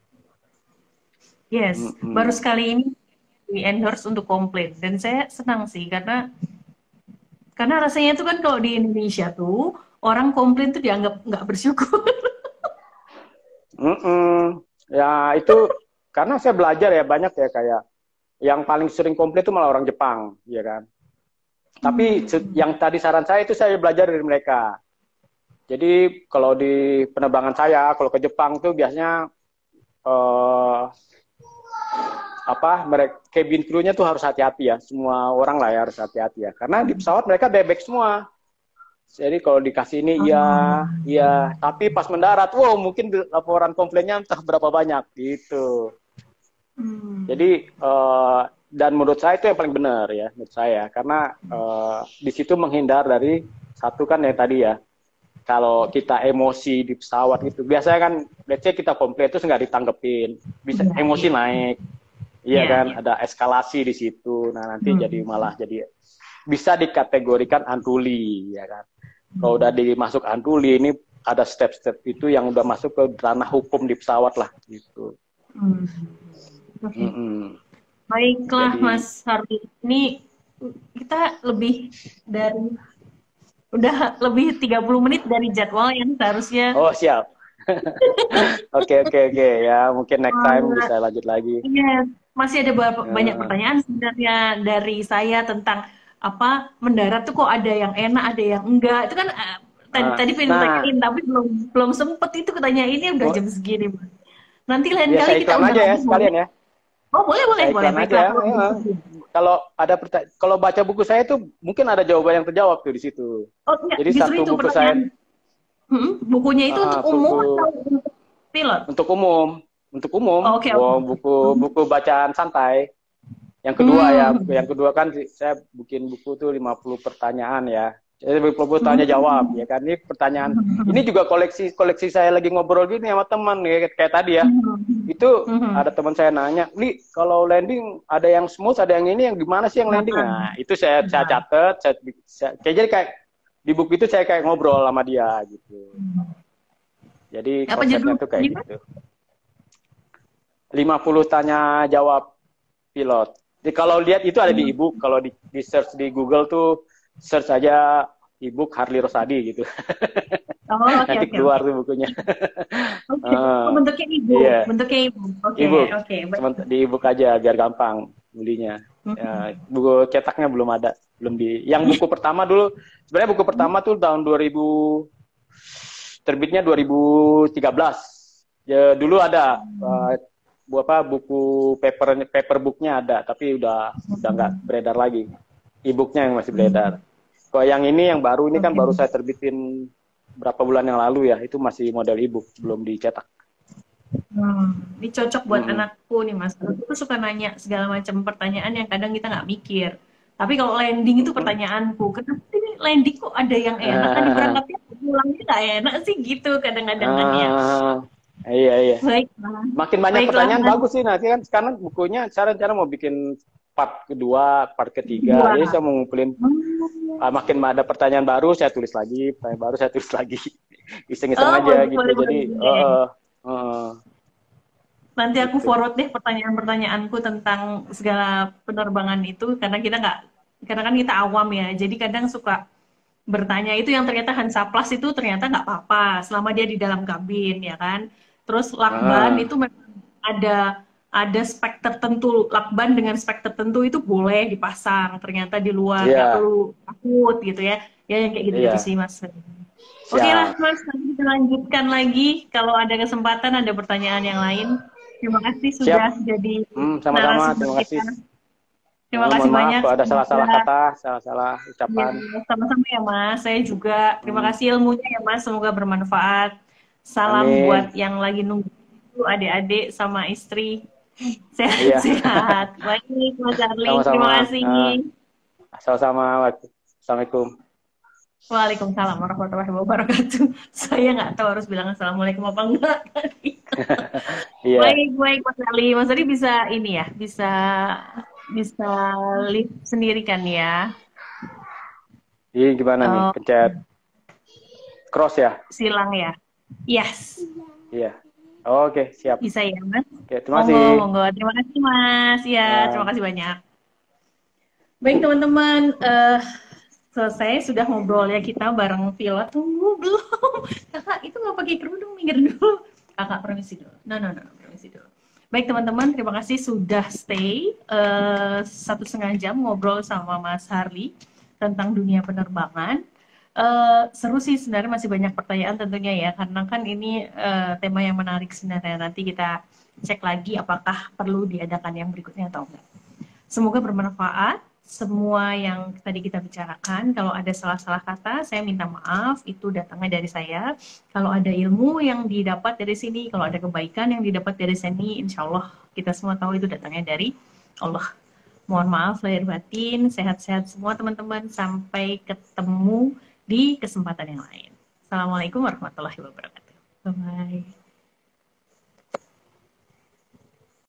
Yes, mm-hmm. baru sekali ini di endorse untuk komplain, dan saya senang sih karena karena rasanya itu kan kalau di Indonesia tuh orang komplain tuh dianggap nggak bersyukur. Mm-mm. Ya itu karena saya belajar ya banyak ya, kayak yang paling sering komplain itu malah orang Jepang, ya kan. Tapi hmm. yang tadi saran saya itu saya belajar dari mereka. Jadi kalau di penerbangan saya, kalau ke Jepang tuh biasanya uh, apa mereka cabin crew-nya tuh harus hati-hati ya, semua orang lah ya harus hati-hati ya, karena di pesawat mereka bebek semua. Jadi kalau dikasih ini iya, oh. iya, tapi pas mendarat, wow mungkin laporan komplainnya entah berapa banyak gitu. Hmm. Jadi uh, dan menurut saya itu yang paling benar ya, menurut saya, karena uh, di situ menghindar dari satu kan yang tadi ya, kalau kita emosi di pesawat itu, biasanya kan, let's say kita komplain terus nggak ditanggepin, bisa ya, emosi ya. naik, iya ya, kan, ya. Ada eskalasi di situ, nah nanti hmm. jadi malah jadi bisa dikategorikan unruly, ya kan. Kalau udah dimasuk unruly, ini ada step-step itu yang udah masuk ke ranah hukum di pesawat lah, gitu. Hmm. Okay. Mm-hmm. Baiklah, Jadi, Mas Hardi, ini kita lebih dari udah lebih tiga puluh menit dari jadwal yang seharusnya. Oh siap. Oke oke oke ya, mungkin next time uh, bisa lanjut lagi. Iya, masih ada uh. banyak pertanyaan sebenarnya dari saya tentang apa mendarat tuh kok ada yang enak, ada yang enggak. Itu kan uh, tadi uh, tadi pengen nah. tanyain tapi belum belum sempet itu ketanya ini udah oh. jam segini. Nanti lain ya, kali kita udah aja ya sekalian ya. Oh boleh boleh boleh. Aja, ya. Kalau ada kalau baca buku saya itu mungkin ada jawaban yang terjawab tuh di situ. Oh, iya. Jadi satu itu buku saya. Hmm, bukunya itu uh, untuk umum buku, atau untuk pilot? Untuk umum, untuk umum. Oh, okay, oh, okay. Buku buku bacaan santai. Yang kedua hmm. ya, buku yang kedua kan saya bikin buku tuh lima puluh pertanyaan ya. Jadi berpuluh tanya jawab ya kan, ini pertanyaan ini juga koleksi koleksi saya lagi ngobrol gini sama teman ya, kayak tadi ya. Itu ada teman saya nanya, "Li, kalau landing ada yang smooth, ada yang ini, yang gimana sih yang landing?" Nah, itu saya saya catat, saya, saya kayak jadi kayak di buku itu saya kayak ngobrol sama dia gitu. Jadi Apa konsepnya judul tuh kayak gitu. lima puluh tanya jawab pilot. Jadi kalau lihat itu ada di ebook, kalau di, di search di Google tuh search aja ebook Harley Rosadi gitu. Oh, oke, Nanti oke, keluar oke. tuh bukunya. Oke, Ah, oh, bentuknya ebook, iya, bentuknya ebook. Oke, ebook. oke, baik. Sement- Di ebook aja biar gampang belinya. Ya, buku cetaknya belum ada, belum di. Yang buku pertama dulu, sebenarnya buku pertama tuh tahun dua ribu, terbitnya dua ribu tiga belas. Ya dulu ada uh, bu apa buku paper paper booknya ada, tapi udah udah nggak beredar lagi. E-booknya yang masih beredar. Kalau yang ini yang baru ini kan Oke. baru saya terbitin berapa bulan yang lalu ya, itu masih model e-book, belum dicetak. Hmm, ini cocok buat Hmm. anakku nih Mas. Aku tuh suka nanya segala macam pertanyaan yang kadang kita nggak mikir. Tapi kalau landing itu pertanyaanku, kenapa sih ini landing kok ada yang enak kan berangkatnya pulangnya nggak enak sih gitu kadang-kadang kan ya. Ah, iya iya. Baiklah. Makin banyak Baiklah, pertanyaan Mas. bagus sih, nanti kan sekarang bukunya cara-cara mau bikin part kedua, part ketiga. Dua. Jadi saya mau ngumpulin Hmm. ah, makin ada pertanyaan baru saya tulis lagi, pertanyaan baru saya tulis lagi. Iseng-iseng Oh, aja boleh, gitu. boleh, Jadi boleh. uh, uh, uh, Nanti aku gitu. forward deh pertanyaan-pertanyaanku tentang segala penerbangan itu karena kita nggak, karena kan kita awam ya. Jadi kadang suka bertanya itu yang ternyata Hansaplas itu ternyata nggak apa-apa selama dia di dalam kabin ya kan. Terus lakban Uh, itu memang ada ada spek tertentu, lakban dengan spek tertentu itu boleh dipasang, ternyata di luar nggak iya, perlu takut gitu ya. Ya yang kayak gitu-gitu iya, sih Mas. Oke lah siap. Mas, nanti kita lanjutkan lagi kalau ada kesempatan, ada pertanyaan yang lain. Terima kasih Siap. sudah jadi Hmm, sama-sama, narasumber terima kasih. kita. Terima Uh, kasih mohon maaf banyak. kalau ada salah-salah Semoga kata, salah-salah ya, ucapan. sama-sama ya Mas. Saya juga terima Hmm, kasih ilmunya ya Mas. Semoga bermanfaat. Salam buat amin. yang lagi nunggu adik-adik sama istri. Iya, Sehat-sehat. Baik, Mas Darling. Terima sama-sama. kasih. Uh, sama-sama. Assalamualaikum. Waalaikumsalam warahmatullahi wabarakatuh. Saya nggak tahu harus bilang assalamualaikum apa enggak tadi. Iya. Baik, baik Mas Ali. Mas Ali bisa ini ya, bisa bisa live sendiri kan ya? Ini gimana nih? Oh, Pencet cross ya? silang ya. Yes, Iya. Oke, siap. bisa ya Mas. Oke, terima Monggo, kasih. monggo. Terima kasih Mas. Ya, terima Ya. kasih banyak. Baik teman-teman, eh selesai sudah ngobrol ya kita bareng Villa. Tunggu belum? Kakak itu nggak pakai kerudung, minggir dulu. Kakak permisi dulu. No, no, no, no, permisi dulu. Baik teman-teman, terima kasih sudah stay eh, satu setengah jam ngobrol sama Mas Harley tentang dunia penerbangan. Eh, seru sih sebenarnya, masih banyak pertanyaan tentunya ya, karena kan ini eh, tema yang menarik sebenarnya. Nanti kita cek lagi apakah perlu diadakan yang berikutnya atau enggak. Semoga bermanfaat semua yang tadi kita bicarakan. Kalau ada salah-salah kata, saya minta maaf, itu datangnya dari saya. Kalau ada ilmu yang didapat dari sini, kalau ada kebaikan yang didapat dari sini, insya Allah kita semua tahu itu datangnya dari Allah. Mohon maaf lahir batin, sehat-sehat semua teman-teman, sampai ketemu di kesempatan yang lain. Assalamualaikum warahmatullahi wabarakatuh. Bye-bye.